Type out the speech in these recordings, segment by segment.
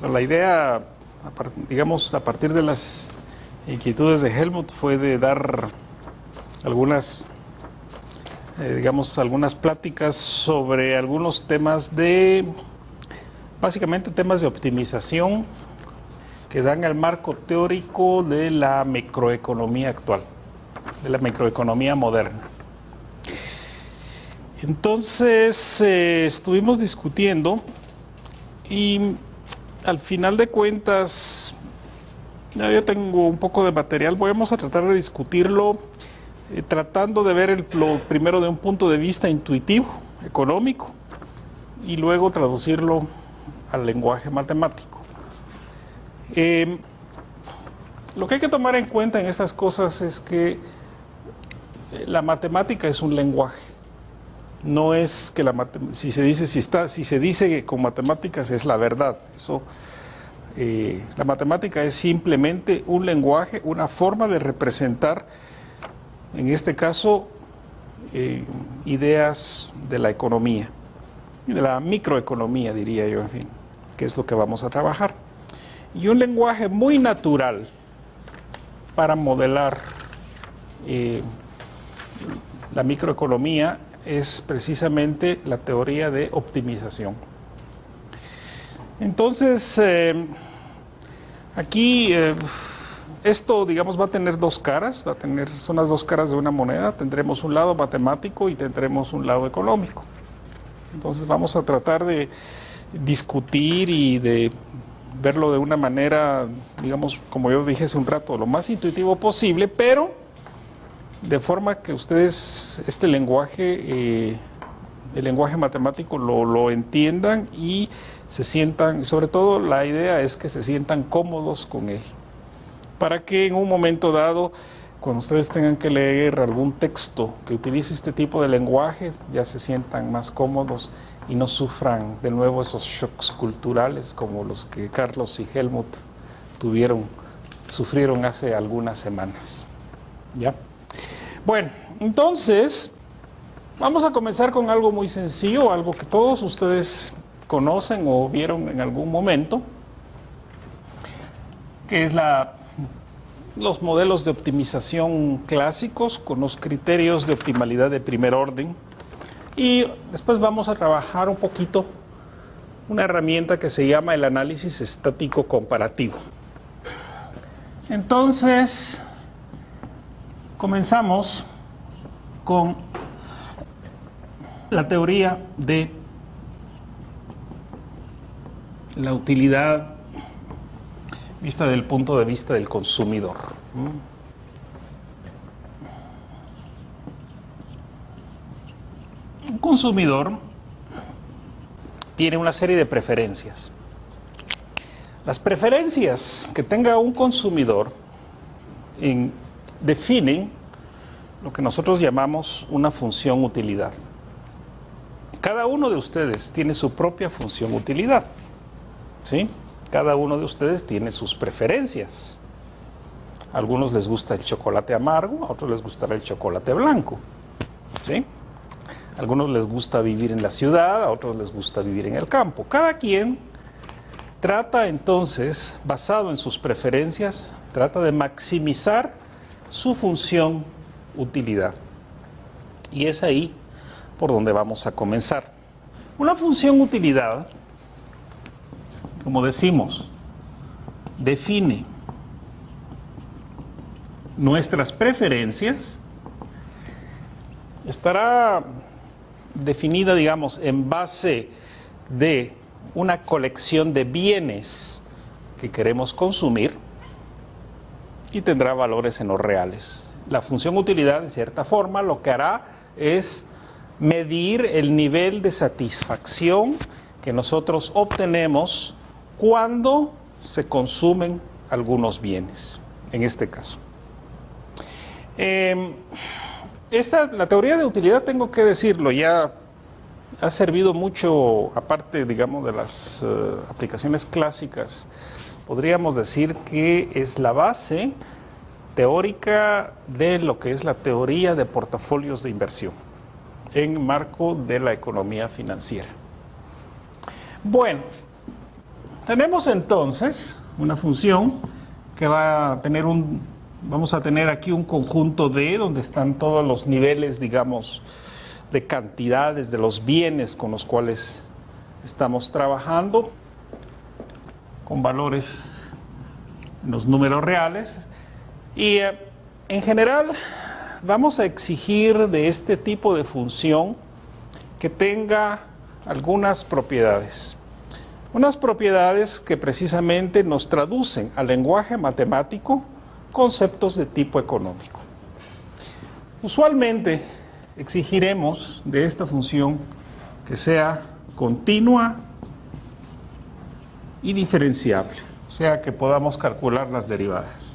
La idea, digamos, a partir de las inquietudes de Helmut fue de dar algunas, digamos, algunas pláticas sobre algunos temas básicamente temas de optimización que dan el marco teórico de la microeconomía actual, de la microeconomía moderna. Entonces, estuvimos discutiendo y al final de cuentas, ya tengo un poco de material, vamos a tratar de discutirlo tratando de ver lo primero de un punto de vista intuitivo, económico, y luego traducirlo al lenguaje matemático. Lo que hay que tomar en cuenta en estas cosas es que la matemática es un lenguaje. No es que si se dice que con matemáticas es la verdad. La matemática es simplemente un lenguaje, una forma de representar, en este caso, ideas de la economía, de la microeconomía, diría yo, en fin, que es lo que vamos a trabajar. Y un lenguaje muy natural para modelar la microeconomía es precisamente la teoría de optimización. Entonces, aquí esto, digamos, va a tener dos caras, son las dos caras de una moneda. Tendremos un lado matemático y tendremos un lado económico. Entonces vamos a tratar de discutir y de verlo de una manera, digamos, como yo dije hace un rato, lo más intuitivo posible, pero de forma que ustedes este lenguaje, el lenguaje matemático lo entiendan y se sientan, sobre todo la idea es que se sientan cómodos con él, para que en un momento dado, cuando ustedes tengan que leer algún texto que utilice este tipo de lenguaje, ya se sientan más cómodos y no sufran de nuevo esos shocks culturales como los que Carlos y Helmut sufrieron hace algunas semanas. ¿Ya? Bueno, entonces vamos a comenzar con algo muy sencillo, algo que todos ustedes conocen o vieron en algún momento, que es los modelos de optimización clásicos con los criterios de optimalidad de primer orden. Y después vamos a trabajar un poquito una herramienta que se llama el análisis estático comparativo. Entonces, comenzamos con la teoría de la utilidad vista del punto de vista del consumidor. Un consumidor tiene una serie de preferencias. Las preferencias que tenga un consumidor definen lo que nosotros llamamos una función utilidad. Cada uno de ustedes tiene su propia función utilidad, ¿sí? Cada uno de ustedes tiene sus preferencias. A algunos les gusta el chocolate amargo, a otros les gustará el chocolate blanco, ¿sí? A algunos les gusta vivir en la ciudad, a otros les gusta vivir en el campo. Cada quien trata entonces, basado en sus preferencias, trata de maximizar su función utilidad. Y es ahí por donde vamos a comenzar. Una función utilidad, como decimos, define nuestras preferencias, estará definida, digamos, en base de una colección de bienes que queremos consumir y tendrá valores en los reales. La función utilidad, de cierta forma, lo que hará es medir el nivel de satisfacción que nosotros obtenemos cuando se consumen algunos bienes, en este caso. La teoría de utilidad, tengo que decirlo, ya ha servido mucho, aparte, digamos, de las aplicaciones clásicas. Podríamos decir que es la base teórica de lo que es la teoría de portafolios de inversión en marco de la economía financiera. Bueno, tenemos entonces una función que va a tener vamos a tener aquí un conjunto D donde están todos los niveles, digamos, de cantidades de los bienes con los cuales estamos trabajando, con valores en los números reales. Y en general vamos a exigir de este tipo de función que tenga algunas propiedades. Unas propiedades que precisamente nos traducen al lenguaje matemático conceptos de tipo económico. Usualmente exigiremos de esta función que sea continua y diferenciable, o sea que podamos calcular las derivadas.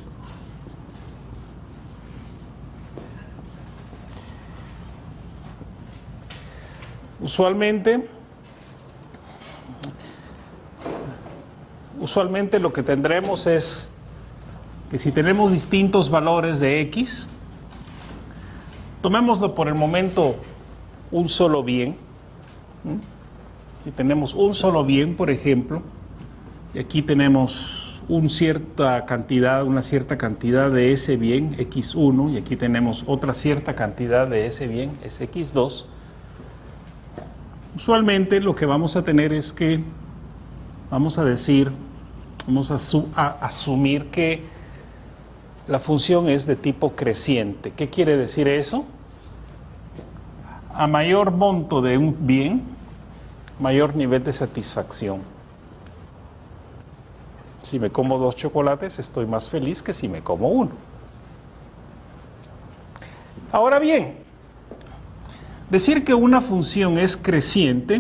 Usualmente lo que tendremos es que si tenemos distintos valores de X, tomémoslo por el momento un solo bien. Si tenemos un solo bien, por ejemplo, y aquí tenemos una cierta cantidad de ese bien, X1, y aquí tenemos otra cierta cantidad de ese bien, es X2. Usualmente lo que vamos a tener es que vamos a asumir que la función es de tipo creciente. ¿Qué quiere decir eso? A mayor monto de un bien, mayor nivel de satisfacción. Si me como 2 chocolates, estoy más feliz que si me como uno. Ahora bien, decir que una función es creciente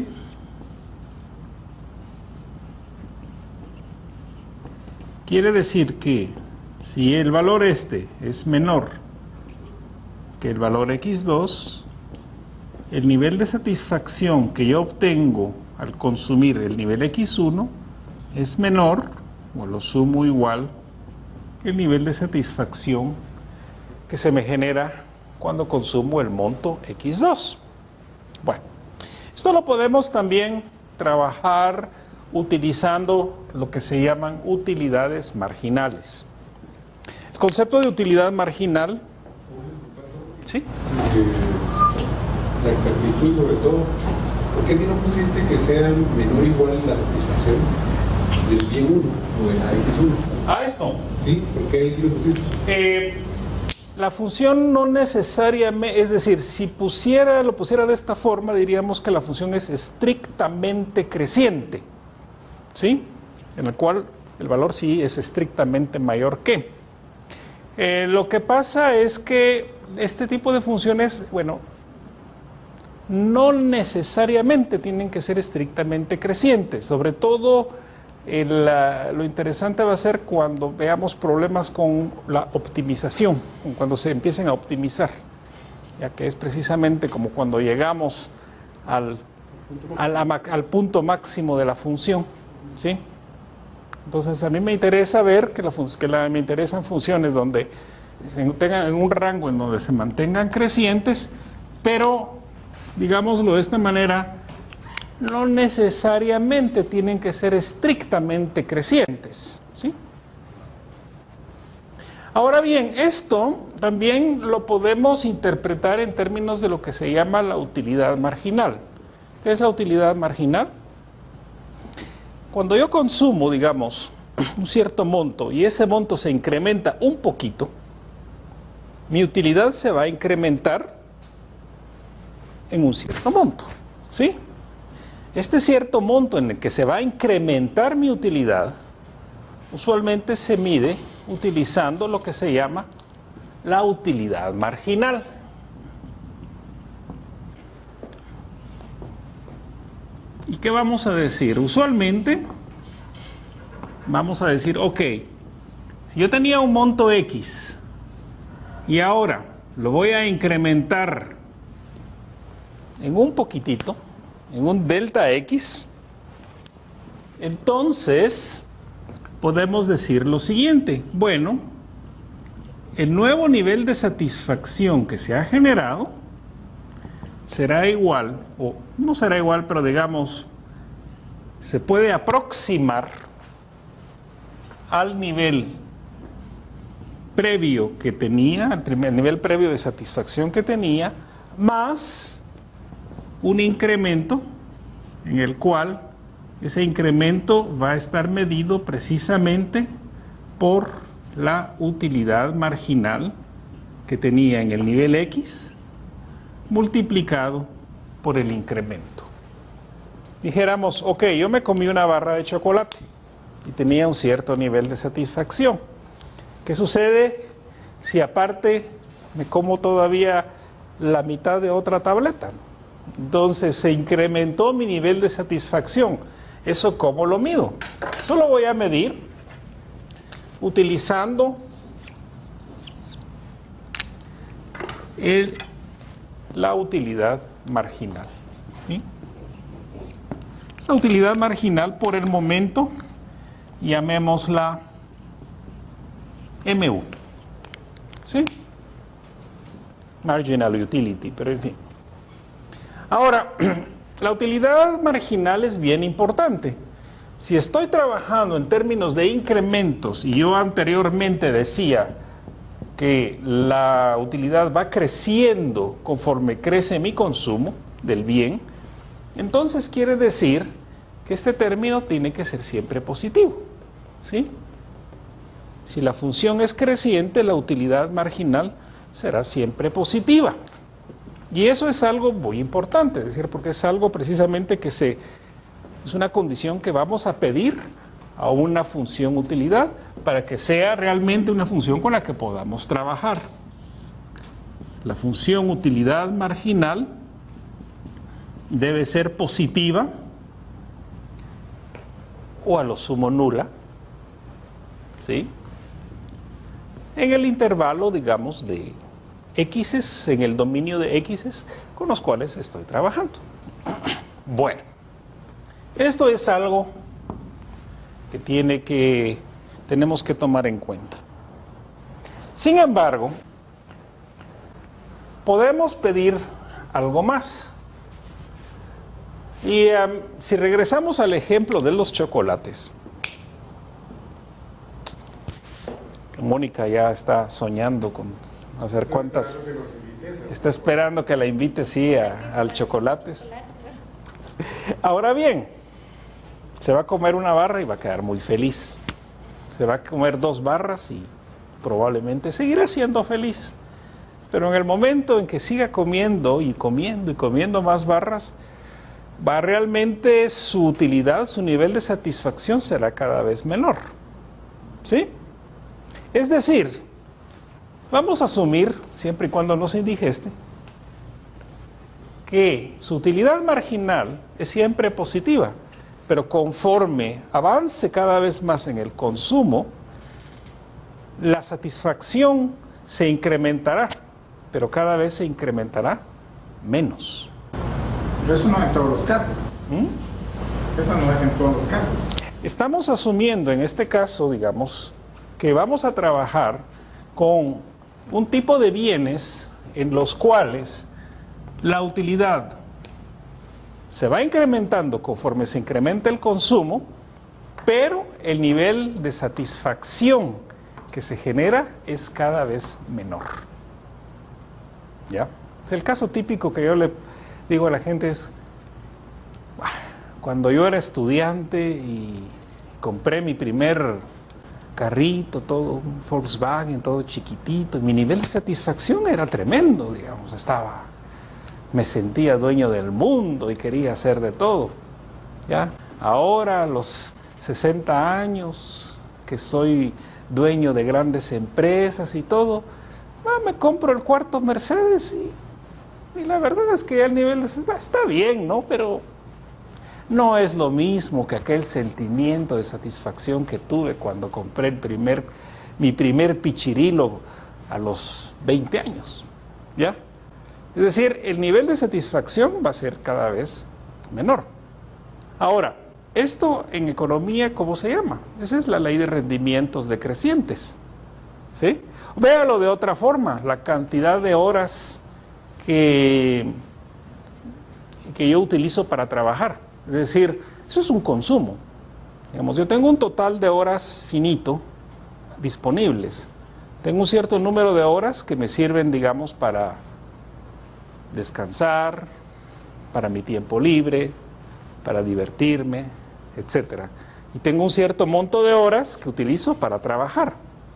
quiere decir que si el valor este es menor que el valor x2, el nivel de satisfacción que yo obtengo al consumir el nivel x1 es menor, o lo sumo igual, que el nivel de satisfacción que se me genera cuando consumo el monto x2. Bueno, esto lo podemos también trabajar utilizando lo que se llaman utilidades marginales. El concepto de utilidad marginal, ¿sí? La exactitud sobre todo, ¿por qué si no pusiste que sea menor o igual la satisfacción del bien 1 o de la x1? Ah, esto. ¿Sí? ¿Por qué ahí sí lo pusiste? La función no necesariamente, es decir, si lo pusiera de esta forma, diríamos que la función es estrictamente creciente, ¿sí? En el cual el valor sí es estrictamente mayor que. Lo que pasa es que este tipo de funciones, bueno, no necesariamente tienen que ser estrictamente crecientes. Sobre todo, lo interesante va a ser cuando veamos problemas con la optimización, cuando se empiecen a optimizar, ya que es precisamente como cuando llegamos al punto máximo de la función, ¿sí? Entonces, a mí me interesa ver me interesan funciones donde tengan un rango en donde se mantengan crecientes, pero, digámoslo de esta manera, no necesariamente tienen que ser estrictamente crecientes, ¿sí? Ahora bien, esto también lo podemos interpretar en términos de lo que se llama la utilidad marginal. ¿Qué es la utilidad marginal? Cuando yo consumo, digamos, un cierto monto y ese monto se incrementa un poquito, mi utilidad se va a incrementar en un cierto monto, ¿sí? Este cierto monto en el que se va a incrementar mi utilidad, usualmente se mide utilizando lo que se llama la utilidad marginal. ¿Y qué vamos a decir? Usualmente vamos a decir, ok, si yo tenía un monto X y ahora lo voy a incrementar en un poquitito, en un delta X, entonces podemos decir lo siguiente: bueno, el nuevo nivel de satisfacción que se ha generado será igual, o no será igual, pero digamos, se puede aproximar al nivel previo que tenía, al primer nivel previo de satisfacción que tenía, más un incremento en el cual ese incremento va a estar medido precisamente por la utilidad marginal que tenía en el nivel X multiplicado por el incremento. Dijéramos, ok, yo me comí una barra de chocolate y tenía un cierto nivel de satisfacción. ¿Qué sucede si aparte me como todavía la mitad de otra tableta? Entonces se incrementó mi nivel de satisfacción. ¿Eso cómo lo mido? Eso lo voy a medir utilizando la utilidad marginal. ¿Sí? Esta utilidad marginal por el momento llamémosla MU. ¿Sí? Marginal Utility, pero en fin. Ahora, la utilidad marginal es bien importante. Si estoy trabajando en términos de incrementos y yo anteriormente decía que la utilidad va creciendo conforme crece mi consumo del bien, entonces quiere decir que este término tiene que ser siempre positivo. ¿Sí? Si la función es creciente, la utilidad marginal será siempre positiva. Y eso es algo muy importante, es decir, porque es algo precisamente que es una condición que vamos a pedir a una función utilidad para que sea realmente una función con la que podamos trabajar. La función utilidad marginal debe ser positiva o a lo sumo nula, ¿sí? En el intervalo, digamos, de X's, en el dominio de X's con los cuales estoy trabajando. Bueno, esto es algo que tenemos que tomar en cuenta. Sin embargo, podemos pedir algo más. Y si regresamos al ejemplo de los chocolates, que Mónica ya está soñando con hacer cuántas, está esperando que la invite, sí, al chocolates. Ahora bien, se va a comer una barra y va a quedar muy feliz. Se va a comer 2 barras y probablemente seguirá siendo feliz. Pero en el momento en que siga comiendo y comiendo y comiendo más barras, va realmente su utilidad, su nivel de satisfacción será cada vez menor. ¿Sí? Es decir, vamos a asumir, siempre y cuando no se indigeste, que su utilidad marginal es siempre positiva, pero conforme avance cada vez más en el consumo, la satisfacción se incrementará, pero cada vez se incrementará menos. Pero eso no en todos los casos. Eso no es en todos los casos. Estamos asumiendo en este caso, digamos, que vamos a trabajar con un tipo de bienes en los cuales la utilidad se va incrementando conforme se incrementa el consumo, pero el nivel de satisfacción que se genera es cada vez menor. ¿Ya? El caso típico que yo le digo a la gente es, cuando yo era estudiante y compré mi primer carrito, todo un Volkswagen, todo chiquitito, mi nivel de satisfacción era tremendo, digamos, me sentía dueño del mundo y quería hacer de todo. ¿Ya? Ahora, a los 60 años, que soy dueño de grandes empresas y todo, me compro el cuarto Mercedes y la verdad es que el nivel está bien, ¿no? Pero no es lo mismo que aquel sentimiento de satisfacción que tuve cuando compré mi primer pichirilo a los 20 años. ¿Ya? Es decir, el nivel de satisfacción va a ser cada vez menor. Ahora, esto en economía, ¿cómo se llama? Esa es la ley de rendimientos decrecientes. ¿Sí? Véalo de otra forma, la cantidad de horas que yo utilizo para trabajar. Es decir, eso es un consumo. Digamos, yo tengo un total de horas finito disponibles. Tengo un cierto número de horas que me sirven, digamos, para descansar, para mi tiempo libre, para divertirme, etcétera. Y tengo un cierto monto de horas que utilizo para trabajar.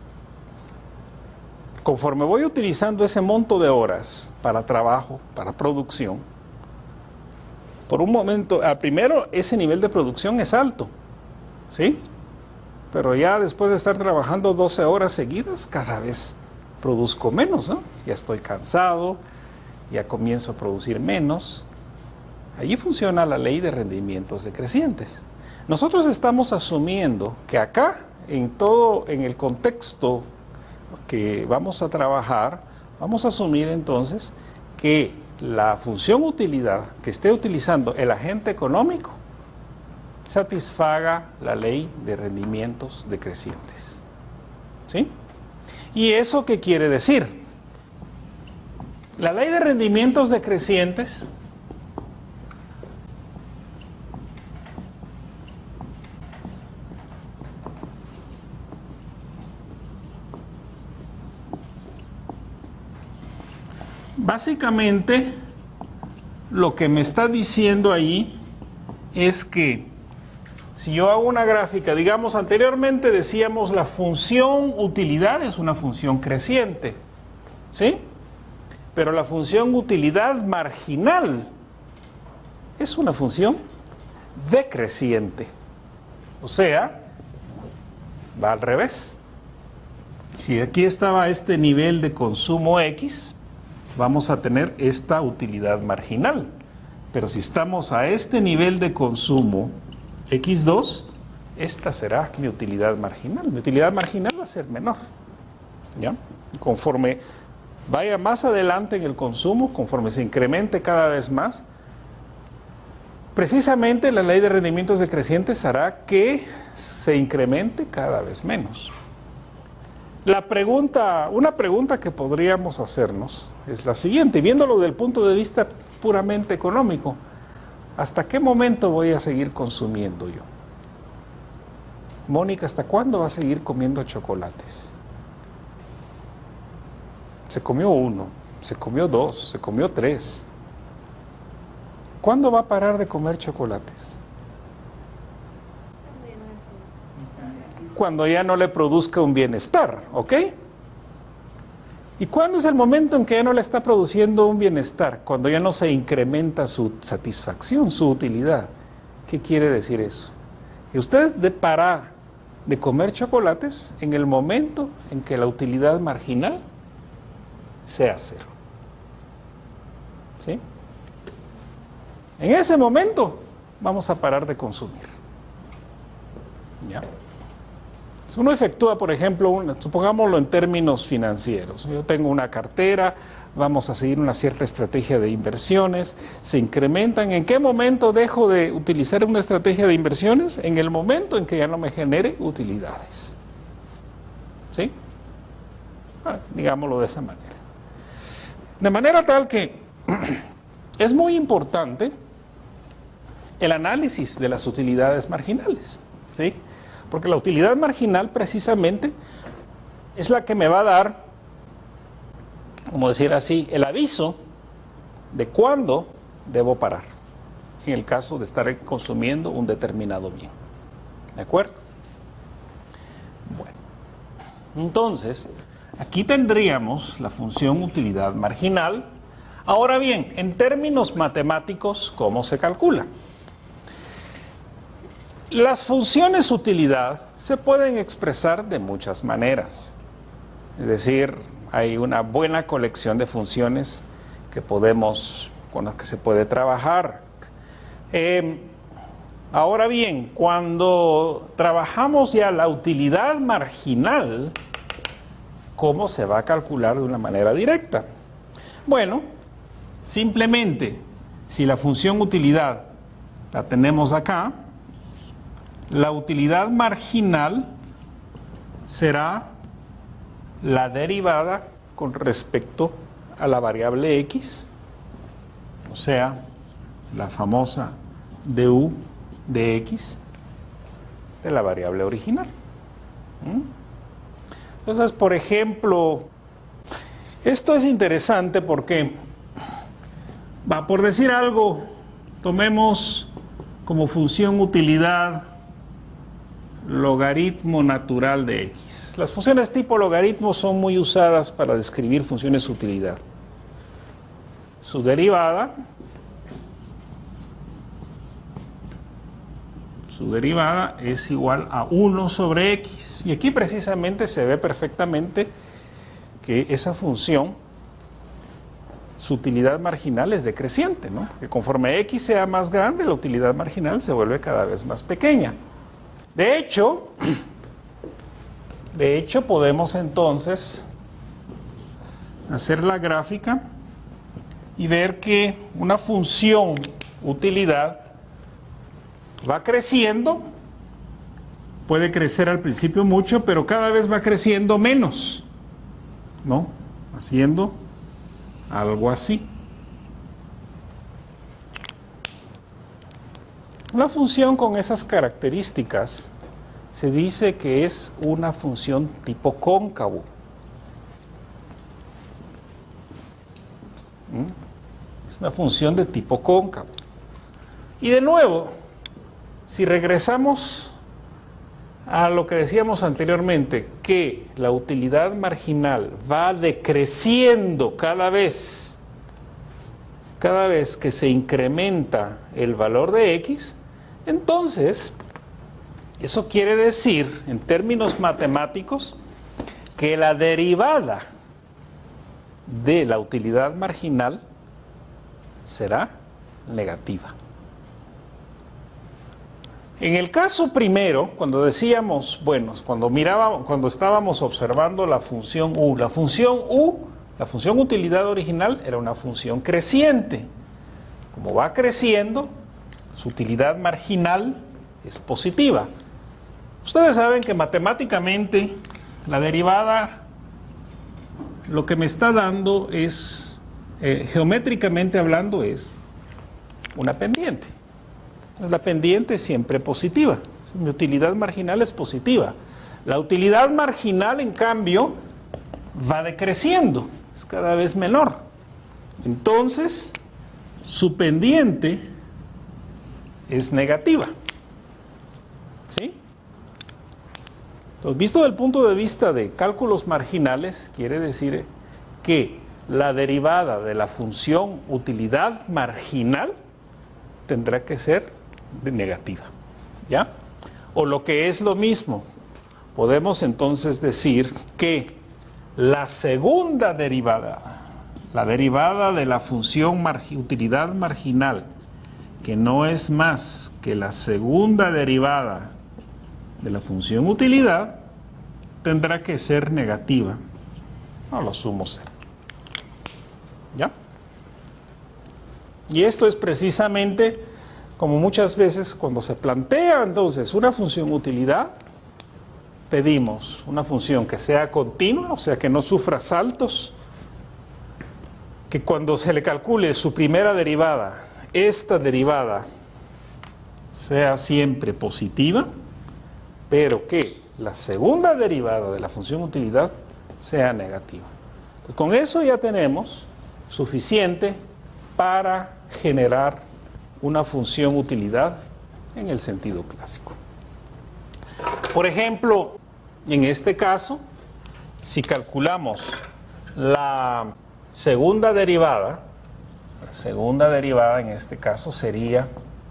Conforme voy utilizando ese monto de horas para trabajo, para producción, por un momento, primero ese nivel de producción es alto, ¿sí? Pero ya después de estar trabajando 12 horas seguidas, cada vez produzco menos, ¿no? Ya estoy cansado, ya comienzo a producir menos. Allí funciona la ley de rendimientos decrecientes. Nosotros estamos asumiendo que acá, en el contexto que vamos a trabajar, vamos a asumir entonces que la función utilidad que esté utilizando el agente económico satisfaga la ley de rendimientos decrecientes. ¿Sí? ¿Y eso qué quiere decir? La ley de rendimientos decrecientes básicamente lo que me está diciendo ahí es que si yo hago una gráfica, digamos, anteriormente decíamos la función utilidad es una función creciente, ¿sí? Pero la función utilidad marginal es una función decreciente. O sea, va al revés. Si aquí estaba este nivel de consumo X, vamos a tener esta utilidad marginal. Pero si estamos a este nivel de consumo X2, esta será mi utilidad marginal. Mi utilidad marginal va a ser menor, ¿ya? Conforme vaya más adelante en el consumo, conforme se incremente cada vez más, precisamente la ley de rendimientos decrecientes hará que se incremente cada vez menos. Una pregunta que podríamos hacernos es la siguiente, viéndolo desde el punto de vista puramente económico: ¿hasta qué momento voy a seguir consumiendo yo? Mónica, ¿hasta cuándo va a seguir comiendo chocolates? Se comió 1, se comió 2, se comió 3. ¿Cuándo va a parar de comer chocolates? Cuando ya no le produzca un bienestar, ¿ok? ¿Y cuándo es el momento en que ya no le está produciendo un bienestar? Cuando ya no se incrementa su satisfacción, su utilidad. ¿Qué quiere decir eso? Que usted para de comer chocolates en el momento en que la utilidad marginal sea 0. ¿Sí? En ese momento vamos a parar de consumir. ¿Ya? Si uno efectúa, por ejemplo, supongámoslo en términos financieros, yo tengo una cartera, vamos a seguir una cierta estrategia de inversiones, se incrementan. ¿En qué momento dejo de utilizar una estrategia de inversiones? En el momento en que ya no me genere utilidades. ¿Sí? Bueno, digámoslo de esa manera. De manera tal que es muy importante el análisis de las utilidades marginales, ¿sí? Porque la utilidad marginal precisamente es la que me va a dar, como decir así, el aviso de cuándo debo parar, en el caso de estar consumiendo un determinado bien. ¿De acuerdo? Bueno, entonces, aquí tendríamos la función utilidad marginal. Ahora bien, en términos matemáticos, ¿cómo se calcula? Las funciones utilidad se pueden expresar de muchas maneras. Es decir, hay una buena colección de funciones con las que se puede trabajar. Ahora bien, cuando trabajamos ya la utilidad marginal, ¿cómo se va a calcular de una manera directa? Bueno, simplemente, si la función utilidad la tenemos acá, la utilidad marginal será la derivada con respecto a la variable X, o sea, la famosa du de X, de la variable original. Entonces, por ejemplo, esto es interesante porque, por decir algo, tomemos como función utilidad logaritmo natural de x. Las funciones tipo logaritmo son muy usadas para describir funciones utilidad. Su derivada es igual a 1 sobre x. Y aquí precisamente se ve perfectamente que esa función, su utilidad marginal es decreciente, ¿no? Porque conforme x sea más grande, la utilidad marginal se vuelve cada vez más pequeña. De hecho, podemos entonces hacer la gráfica y ver que una función utilidad va creciendo, puede crecer al principio mucho, pero cada vez va creciendo menos, ¿no? Haciendo algo así. Una función con esas características se dice que es una función tipo cóncavo. Es una función de tipo cóncavo. Y de nuevo, si regresamos a lo que decíamos anteriormente, que la utilidad marginal va decreciendo cada vez que se incrementa el valor de x, entonces eso quiere decir, en términos matemáticos, que la derivada de la utilidad marginal será negativa. En el caso primero, cuando decíamos, bueno, cuando estábamos observando la función u, la función utilidad original era una función creciente. Como va creciendo, su utilidad marginal es positiva. Ustedes saben que matemáticamente la derivada lo que me está dando es, geométricamente hablando, es una pendiente. La pendiente es siempre positiva. Mi utilidad marginal es positiva. La utilidad marginal, en cambio, va decreciendo, es cada vez menor. Entonces, su pendiente es negativa. ¿Sí? Entonces, visto desde el punto de vista de cálculos marginales, quiere decir que la derivada de la función utilidad marginal tendrá que ser negativa. ¿Ya? O lo que es lo mismo, podemos entonces decir que la segunda derivada, la derivada de la función utilidad marginal, que no es más que la segunda derivada de la función utilidad, tendrá que ser negativa. No lo sumo cero. ¿Ya? Y esto es precisamente como muchas veces cuando se plantea entonces una función utilidad, pedimos una función que sea continua, o sea que no sufra saltos, que cuando se le calcule su primera derivada, esta derivada sea siempre positiva, pero que la segunda derivada de la función utilidad sea negativa. Entonces, con eso ya tenemos suficiente para generar una función utilidad en el sentido clásico. Por ejemplo, en este caso, si calculamos la segunda derivada en este caso sería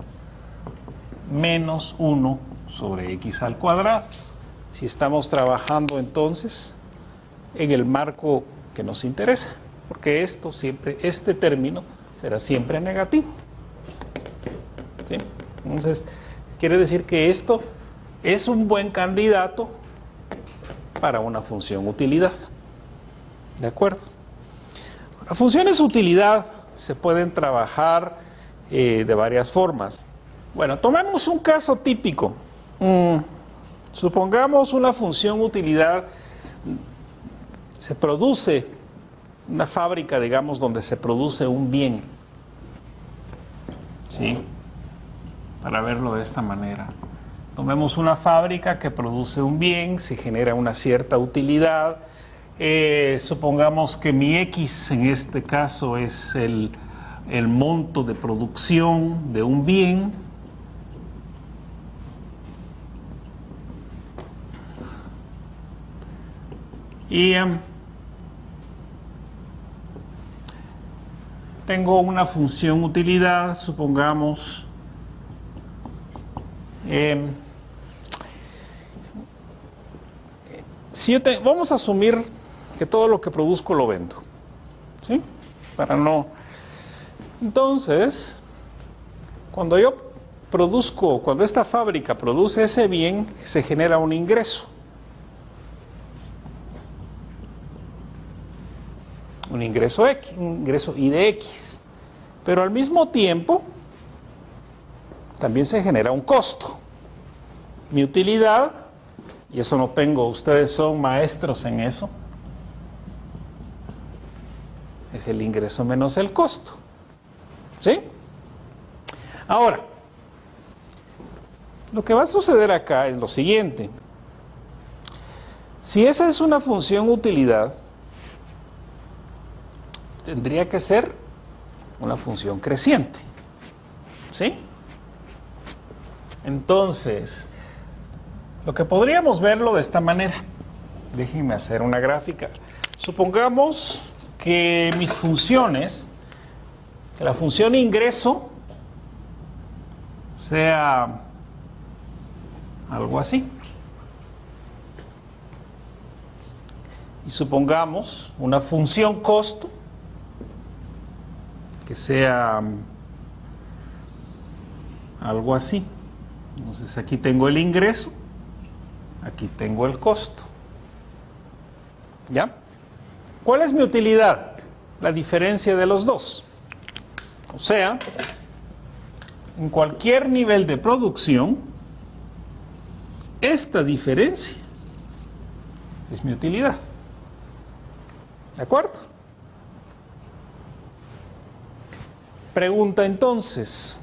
menos 1 sobre x al cuadrado. Si estamos trabajando entonces en el marco que nos interesa, porque este término será siempre negativo. ¿Sí? Entonces, quiere decir que esto es un buen candidato para una función utilidad. ¿De acuerdo? Las funciones utilidad se pueden trabajar de varias formas. Bueno, tomemos un caso típico. Supongamos una función utilidad, se produce una fábrica, digamos, donde se produce un bien. ¿Sí? Para verlo de esta manera. Tomemos una fábrica que produce un bien, se genera una cierta utilidad. Supongamos que mi X en este caso es el monto de producción de un bien. Y tengo una función utilidad, supongamos. Vamos a asumir que todo lo que produzco lo vendo, ¿sí? Para no... Entonces, cuando yo produzco, cuando esta fábrica produce ese bien, se genera un ingreso. Un ingreso X, un ingreso I de X. Pero al mismo tiempo, también se genera un costo. Mi utilidad, y eso no tengo, ustedes son maestros en eso, es el ingreso menos el costo. ¿Sí? Ahora, lo que va a suceder acá es lo siguiente. Si esa es una función utilidad, tendría que ser una función creciente. ¿Sí? Entonces, lo que podríamos verlo de esta manera. Déjenme hacer una gráfica. Supongamos que mis funciones, que la función ingreso sea algo así. Y supongamos una función costo que sea algo así. Entonces aquí tengo el ingreso, aquí tengo el costo. ¿Ya? ¿Cuál es mi utilidad? La diferencia de los dos. O sea, en cualquier nivel de producción, esta diferencia es mi utilidad. ¿De acuerdo? Pregunta entonces,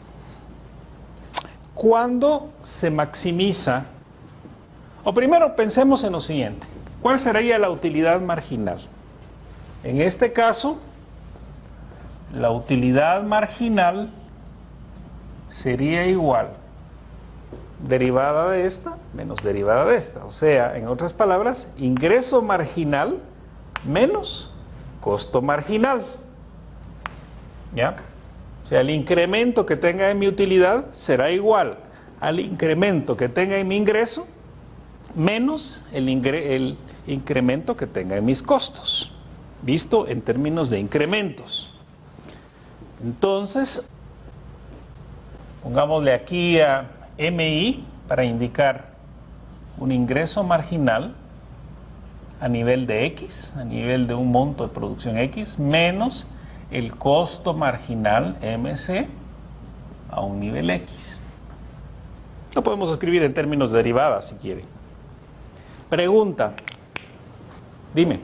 ¿cuándo se maximiza? O primero pensemos en lo siguiente, ¿cuál sería la utilidad marginal? En este caso, la utilidad marginal sería igual derivada de esta menos derivada de esta. O sea, en otras palabras, ingreso marginal menos costo marginal. ¿Ya? O sea, el incremento que tenga en mi utilidad será igual al incremento que tenga en mi ingreso menos el incremento que tenga en mis costos, visto en términos de incrementos. Entonces, pongámosle aquí a MI para indicar un ingreso marginal a nivel de X, a nivel de un monto de producción X, menos el costo marginal MC a un nivel X. Lo podemos escribir en términos de derivadas si quieren. Pregunta. Dime.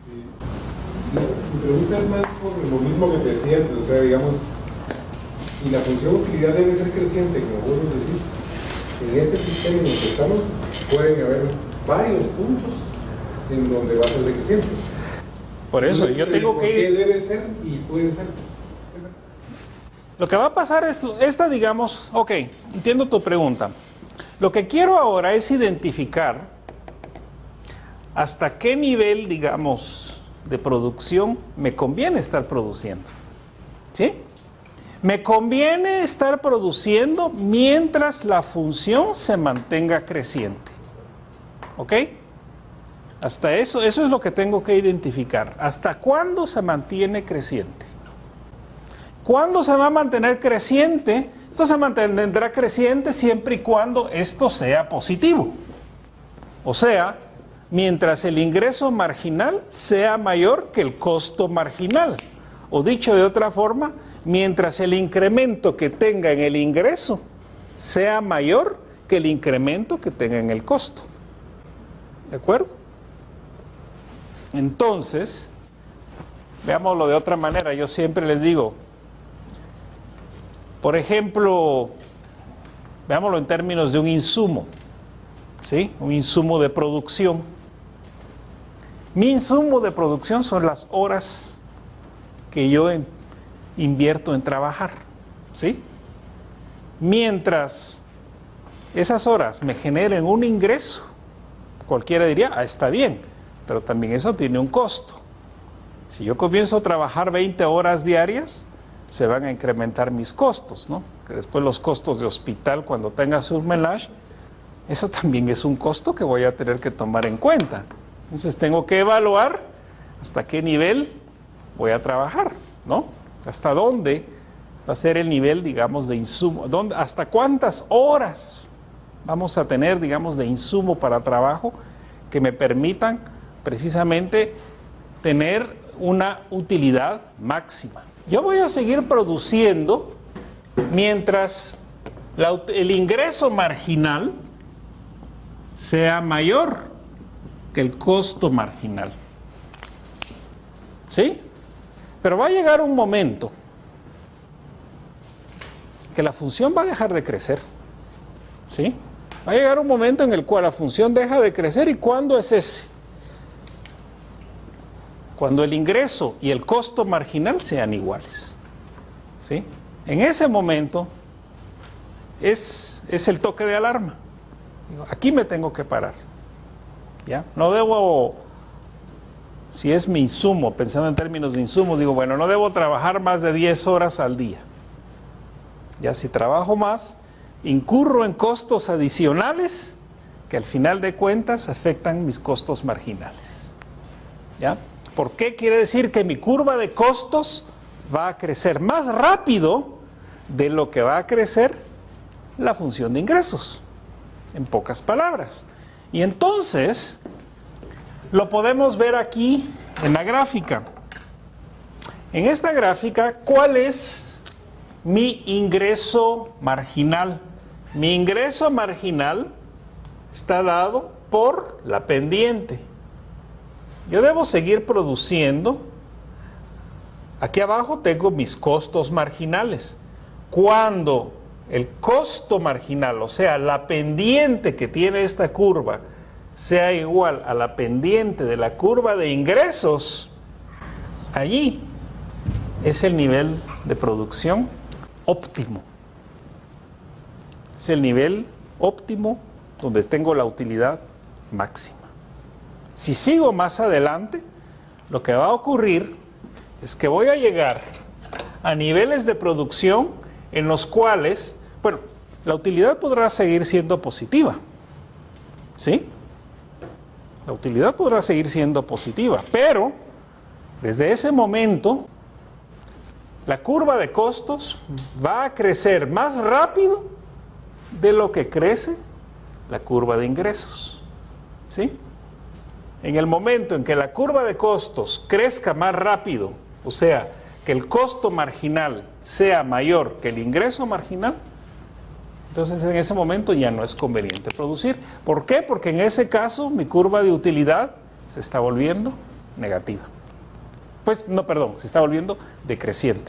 Mi pregunta es más por lo mismo que te decía antes, o sea, digamos, si la función utilidad debe ser creciente, como vos lo decís, en este sistema en el que estamos pueden haber varios puntos en donde va a ser decreciente. Por eso, yo tengo que ir... ¿Qué debe ser y puede ser? Lo que va a pasar es, digamos, ok, entiendo tu pregunta. Lo que quiero ahora es identificar hasta qué nivel, digamos, de producción me conviene estar produciendo. ¿Sí? Me conviene estar produciendo mientras la función se mantenga creciente. ¿Ok? Hasta eso es lo que tengo que identificar. ¿Hasta cuándo se mantiene creciente? ¿Cuándo se va a mantener creciente? Esto se mantendrá creciente siempre y cuando esto sea positivo. O sea, mientras el ingreso marginal sea mayor que el costo marginal. O dicho de otra forma, mientras el incremento que tenga en el ingreso sea mayor que el incremento que tenga en el costo. ¿De acuerdo? Entonces, veámoslo de otra manera. Yo siempre les digo, por ejemplo, Veámoslo en términos de un insumo, ¿sí? Un insumo de producción. Mi insumo de producción son las horas que yo invierto en trabajar, ¿sí? Mientras esas horas me generen un ingreso, cualquiera diría, ah, está bien, pero también eso tiene un costo. Si yo comienzo a trabajar 20 horas diarias, se van a incrementar mis costos, ¿no? Que después los costos de hospital cuando tenga surmenage, eso también es un costo que voy a tener que tomar en cuenta. Entonces tengo que evaluar hasta qué nivel voy a trabajar, ¿no? Hasta dónde va a ser el nivel, digamos, de insumo, hasta cuántas horas vamos a tener, digamos, de insumo para trabajo que me permitan precisamente tener una utilidad máxima. Yo voy a seguir produciendo mientras el ingreso marginal sea mayor que el costo marginal. ¿Sí? Pero va a llegar un momento que la función va a dejar de crecer. ¿Sí? Va a llegar un momento en el cual la función deja de crecer. ¿Y cuándo es ese? Cuando el ingreso y el costo marginal sean iguales. ¿Sí? En ese momento es el toque de alarma. Digo, aquí me tengo que parar. ¿Ya? No debo, si es mi insumo, pensando en términos de insumo, digo, bueno, no debo trabajar más de 10 horas al día. Ya si trabajo más, incurro en costos adicionales que al final de cuentas afectan mis costos marginales. ¿Ya? ¿Por qué? Quiere decir que mi curva de costos va a crecer más rápido de lo que va a crecer la función de ingresos, en pocas palabras. Y entonces, lo podemos ver aquí en la gráfica. En esta gráfica, ¿cuál es mi ingreso marginal? Mi ingreso marginal está dado por la pendiente. Yo debo seguir produciendo. Aquí abajo tengo mis costos marginales. Cuando el costo marginal, o sea, la pendiente que tiene esta curva, sea igual a la pendiente de la curva de ingresos, allí es el nivel de producción óptimo. Es el nivel óptimo donde tengo la utilidad máxima. Si sigo más adelante, lo que va a ocurrir es que voy a llegar a niveles de producción en los cuales, bueno, la utilidad podrá seguir siendo positiva, ¿sí? La utilidad podrá seguir siendo positiva, pero desde ese momento la curva de costos va a crecer más rápido de lo que crece la curva de ingresos, ¿sí? En el momento en que la curva de costos crezca más rápido, o sea, que el costo marginal sea mayor que el ingreso marginal, entonces en ese momento ya no es conveniente producir. ¿Por qué? Porque en ese caso mi curva de utilidad se está volviendo negativa. Pues, no, perdón, se está volviendo decreciente.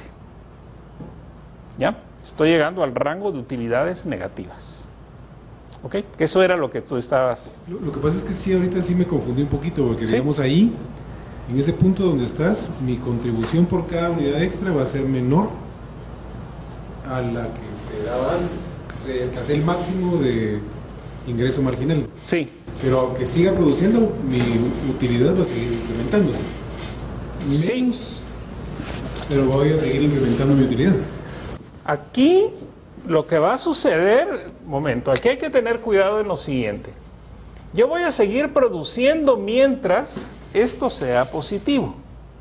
¿Ya? Estoy llegando al rango de utilidades negativas. ¿Ok? Eso era lo que tú estabas... Lo que pasa es que sí, ahorita sí me confundí un poquito, porque ¿sí? Digamos ahí, en ese punto donde estás, mi contribución por cada unidad extra va a ser menor a la que se daba antes. O sea, alcancé el máximo de ingreso marginal. Sí. Pero aunque siga produciendo, mi utilidad va a seguir incrementándose. Menos, sí, pero voy a seguir incrementando mi utilidad. Aquí lo que va a suceder, momento, aquí hay que tener cuidado en lo siguiente. Yo voy a seguir produciendo mientras esto sea positivo.